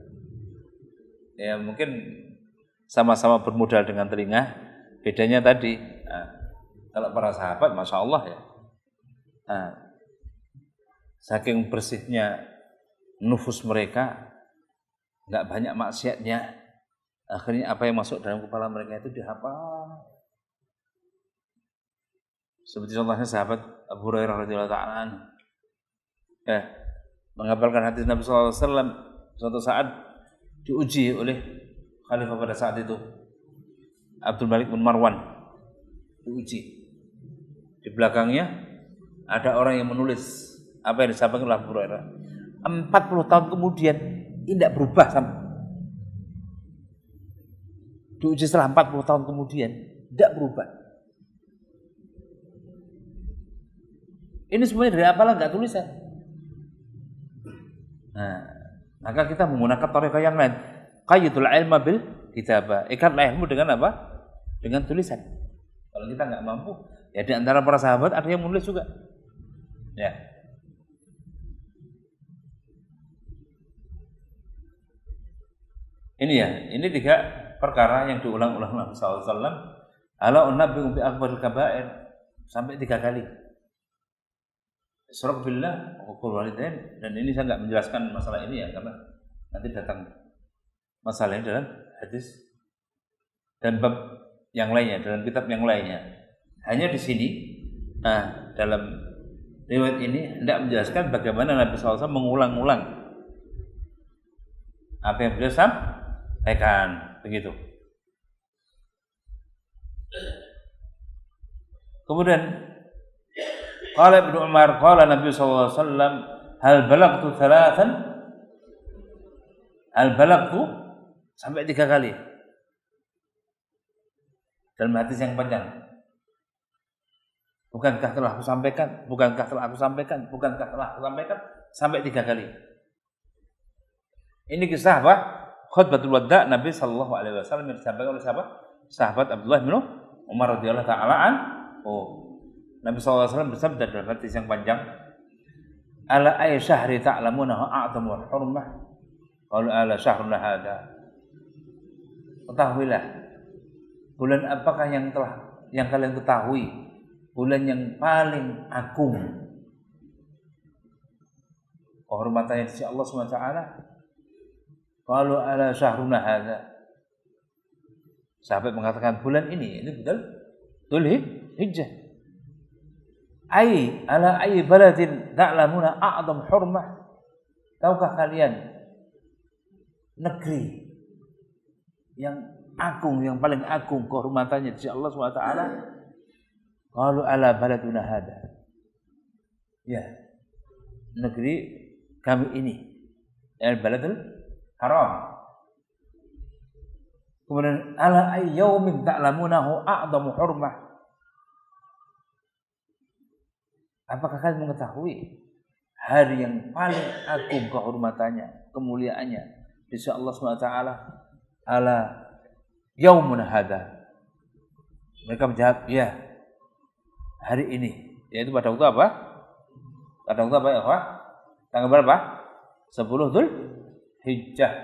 ya mungkin sama-sama bermodal dengan telinga, bedanya tadi. Nah, kalau para sahabat, masya Allah ya, nah, saking bersihnya nufus mereka, nggak banyak maksiatnya, akhirnya apa yang masuk dalam kepala mereka itu dihafal. Seperti contohnya sahabat Abu Hurairah radhiyallahu ta'ala anhu, ya, menghafalkan hadis Nabi sallallahu alaihi wasallam. Suatu saat diuji oleh khalifah pada saat itu, Abdul Malik bin Marwan, diuji. Di belakangnya ada orang yang menulis apa yang disampaikan oleh Abu Hurairah. empat puluh tahun kemudian tidak berubah sama. Diuji setelah empat puluh tahun kemudian tidak berubah. Ini semuanya dari apalah, enggak tulisan. Nah, maka kita menggunakan tarekah yang lain. Qayyidul ilma bil kitabah. Ikatlah ilmu dengan apa? Dengan tulisan. Kalau kita nggak mampu, ya di antara para sahabat ada yang menulis juga. Ya. Ini ya, ini tiga perkara yang diulang-ulang Nabi sallallahu alaihi wasallam. Ala unabbiukum bi akbaril kaba'ir, sampai tiga kali. Isyrak billah wa uququl walidain, dan ini saya nggak menjelaskan masalah ini ya karena nanti datang masalahnya dalam hadis dan bab yang lainnya, dalam kitab yang lainnya. Hanya di sini, nah, dalam riwayat ini hendak menjelaskan bagaimana Nabi sallallahu alaihi wasallam mengulang-ulang apa yang beliau sampaikan, begitu. Kemudian qala Ibnu Umar qala Nabi sallallahu alaihi wasallam hal balagtu thalathan, hal balagtu sampai tiga kali dalam hadis yang panjang. Bukankah telah aku sampaikan, bukankah telah aku sampaikan, bukankah telah aku sampaikan, sampai tiga kali. Ini kisah apa? Khutbatul wada Nabi sallallahu alaihi wasallam yang disampaikan oleh siapa? Sahabat Abdullah bin Umar radhiyallahu ta'ala anhu. Oh, Nabi sallallahu alaihi wasallam bersabda dalam hadis yang panjang, ala ay syahri ta'lamunahu a'zamu hurmah, qalu ala syahruna hada. Ketahuilah, bulan apakah yang telah yang kalian ketahui, bulan yang paling agung kehormatannya di sisi Allah Subhanahu wa taala. Qalu ala syahruna hada. Sahabat mengatakan bulan ini, ini betul Dzulhijjah. Ai ala ai baladin ta'lamuna a'zam hurmah. Tahukah kalian negeri yang agung, yang paling agung kehormatannya di Allah subhanahu wa taala? Qalu ala baladuna hada. Ya. negeri kami ini, al-baladul haram. Kemudian ala ayyaumin ta'lamunahu a'dhamu hurmah. Apakah kalian mengetahui hari yang paling agung kehormatannya, kemuliaannya di sisi Allah Subhanahu wa taala? Ala yaumun hadza. Mereka menjawab, ya, hari ini. Yaitu pada waktu apa? Pada waktu apa ya, Pak? Tanggal berapa? sepuluh Dzulhijjah.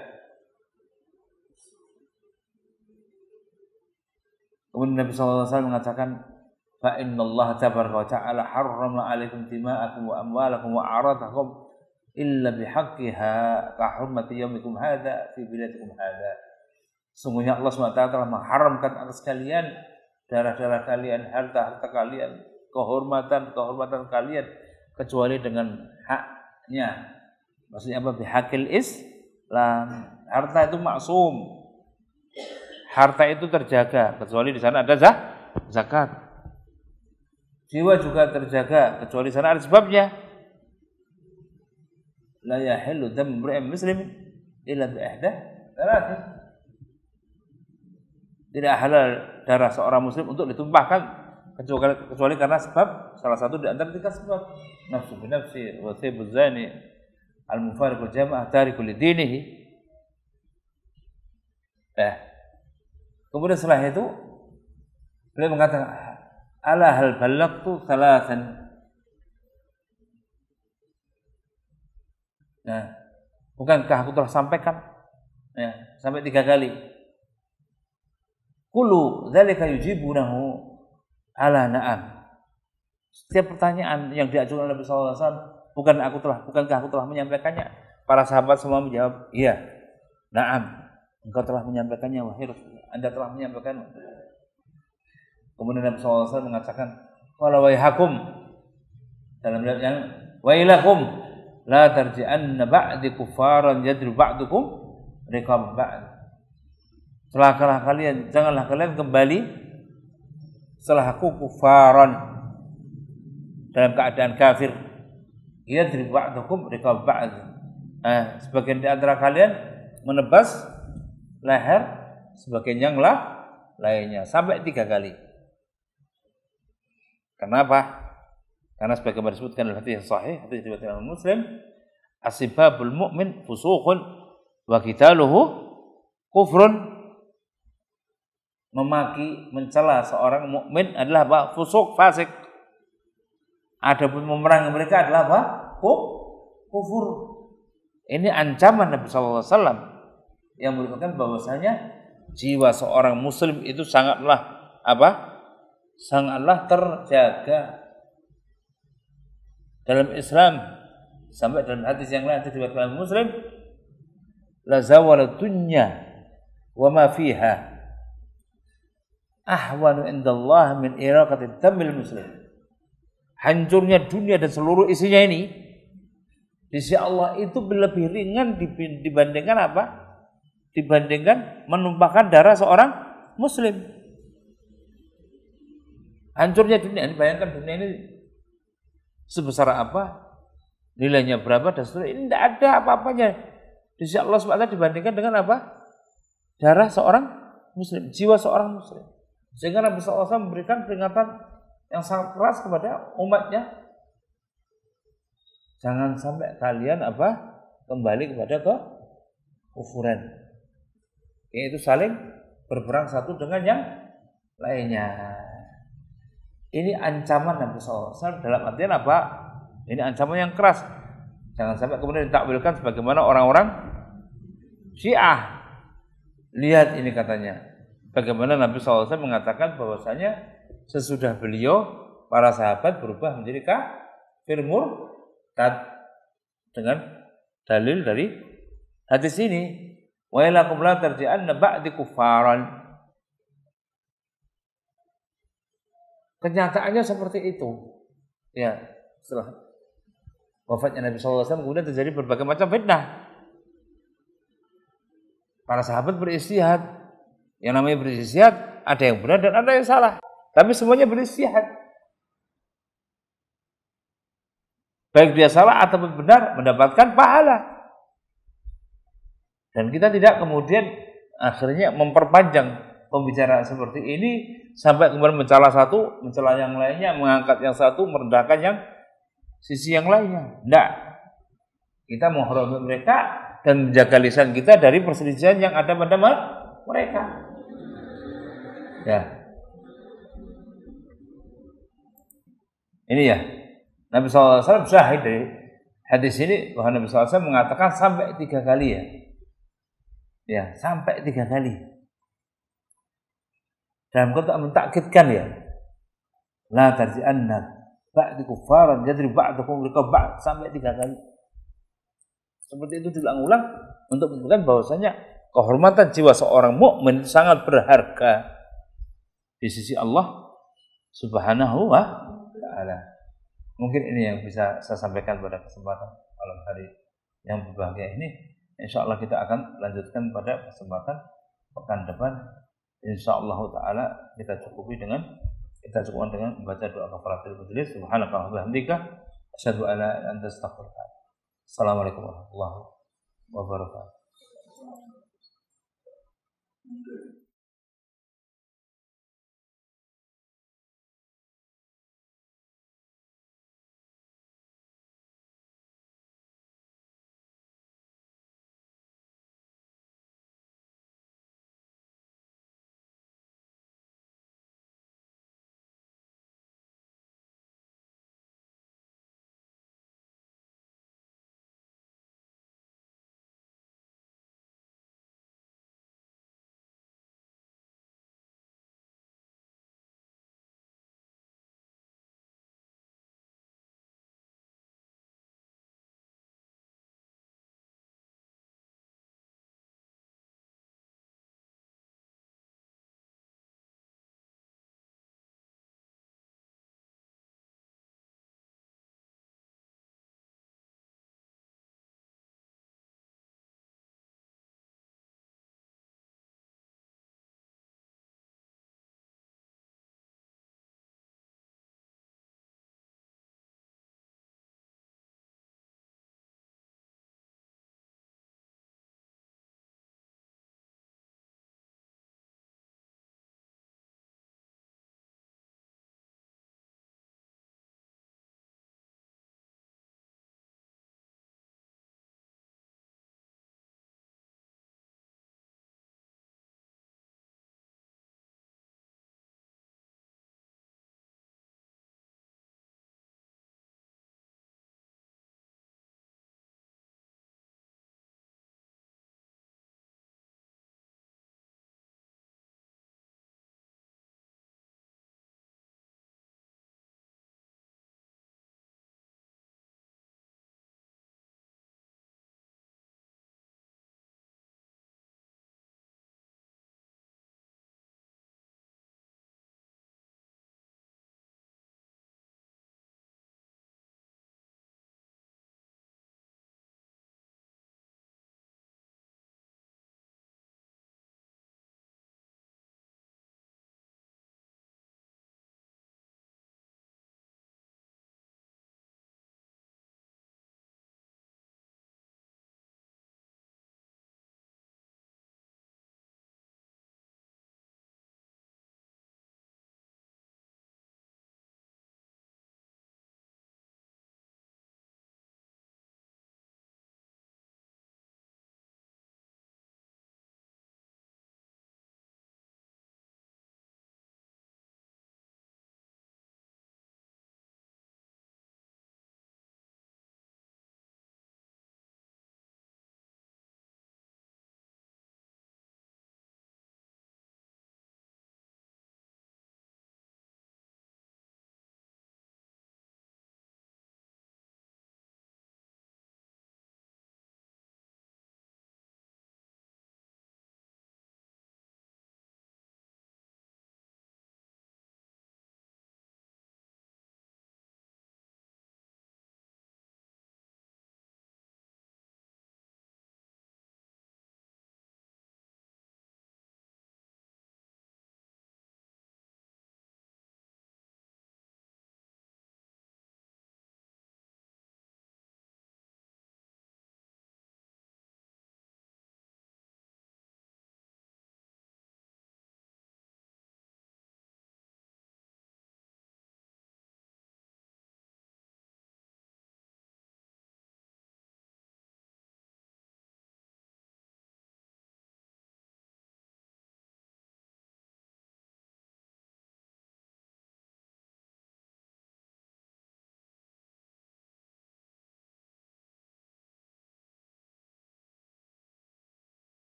Kemudian Nabi sallallahu alaihi wasallam mengatakan, fa innallaha tabaraka wa ta'ala harrama 'alaikum dima'akum wa amwalakum wa a'radakum illa bihaqqiha ka hurmati yaumikum hadza fi biladikum hadza. Sungguhnya Allah subhanahu wa taala telah mengharamkan atas kalian darah-darah kalian, harta-harta kalian, kehormatan-kehormatan kalian kecuali dengan haknya. Maksudnya apa? Bihaqil Islam. Harta itu maksum. Harta itu terjaga kecuali di sana ada zakat. Jiwa juga terjaga kecuali di sana ada sebabnya. La yahillu damu imri'in muslimin illa bi ihdah thalath. Tidak halal darah seorang muslim untuk ditumpahkan kecuali, kecuali karena sebab salah satu di antara tiga sebab. Nafsu bi nafsi wa thayyibu zani al-mufariqul jama'ah tarikul lidinihi. Eh Kemudian setelah itu beliau mengatakan, ala hal balagtu thalathan. Nah, bukankah aku telah sampaikan? Ya, sampai tiga kali. Kullu dzalika yujibunahu ala na'am. Setiap pertanyaan yang diajukan oleh Nabi sallallahu alaihi wasallam, bukan aku telah, bukankah aku telah menyampaikannya? Para sahabat semua menjawab, iya. Na'am. Engkau telah menyampaikannya, wahai Rasul. Anda telah menyampaikan. Kemudian Nabi sallallahu alaihi wasallam mengatakan, qala waihakum, dalam riwayat yang wailakum la tarji'anna ba'di kuffaran yadru ba'dukum riqab ba'd. Celakalah kalian, janganlah kalian kembali setelah aku kufaran dalam keadaan kafir. Yadru ba'dukum riqab ba'd. Nah, sebagian di antara kalian menebas leher sebagian yang lah lainnya sampai tiga kali. Kenapa? Karena sebagaimana disebutkan dalam hadis sahih, hadis riwayat Imam Muslim, asbabul mu'min fusuqun wa qitaluhu kufrun. Memaki, mencela seorang mukmin adalah apa? Fusuk, fasik. Adapun memerangi mereka adalah apa? Kufur. Ini ancaman Nabi sallallahu alaihi wasallam yang merupakan bahwasanya jiwa seorang muslim itu sangatlah apa? Sangatlah terjaga dalam Islam. Sampai dalam hadis yang lain dari Imam Muslim, la zawala dunya wa ma fiha ahwanu indallah min iraqati damil muslim. Hancurnya dunia dan seluruh isinya ini di sisi Allah itu lebih ringan dibandingkan apa? Dibandingkan menumpahkan darah seorang muslim. Hancurnya dunia ini, bayangkan dunia ini sebesar apa, nilainya berapa dan seterusnya. Ini tidak ada apa-apanya di sisi Allah subhanahu wa taala dibandingkan dengan apa? Darah seorang muslim, jiwa seorang muslim. Sehingga Nabi sallallahu alaihi wasallam memberikan peringatan yang sangat keras kepada umatnya. Jangan sampai kalian apa? Kembali kepada kekufuran. Yaitu saling berperang satu dengan yang lainnya. Ini ancaman Nabi sallallahu alaihi wasallam dalam artian apa? Ini ancaman yang keras. Jangan sampai kemudian ditakwilkan sebagaimana orang-orang Syiah. Lihat ini katanya. Bagaimana Nabi sallallahu alaihi wasallam mengatakan bahwasanya sesudah beliau para sahabat berubah menjadi kafir murtad dengan dalil dari hadis ini. Wa ilakum la tarji'anna ba'di kuffaran. Kenyataannya seperti itu. Ya, setelah wafatnya Nabi sallallahu alaihi wasallam kemudian terjadi berbagai macam fitnah. Para sahabat beristihad. Yang namanya beristihad, ada yang benar dan ada yang salah. Tapi semuanya beristihad. baik dia salah ataupun benar, mendapatkan pahala. Dan kita tidak kemudian akhirnya memperpanjang pembicaraan seperti ini sampai kemudian mencela satu, mencela yang lainnya, mengangkat yang satu, merendahkan yang sisi yang lainnya. Tidak. Kita menghormati mereka dan menjaga lisan kita dari perselisihan yang ada pada mereka. Ya. Ini ya. Nabi shallallahu alaihi wasallam syahid dari hadis ini bahwa Nabi shallallahu alaihi wasallam mengatakan sampai tiga kali ya. Ya, sampai tiga kali. Dalam konteks mentakidkan ya. La tarji'anna ba'di kufaran yadri ba'dakum liqa ba'd sampai tiga kali. Seperti itu diulang-ulang untuk menunjukkan bahwasanya kehormatan jiwa seorang mukmin sangat berharga di sisi Allah Subhanahu wa taala. Mungkin ini yang bisa saya sampaikan pada kesempatan malam hari yang berbahagia ini. Insyaallah kita akan lanjutkan pada kesempatan pekan depan. Insyaallah taala kita cukupi dengan kita cukupkan dengan membaca doa kafaratul majlis. Subhanaka wa bihamdika asyhadu an la ilaha illa anta astaghfiruka. Assalamualaikum warahmatullahi wabarakatuh.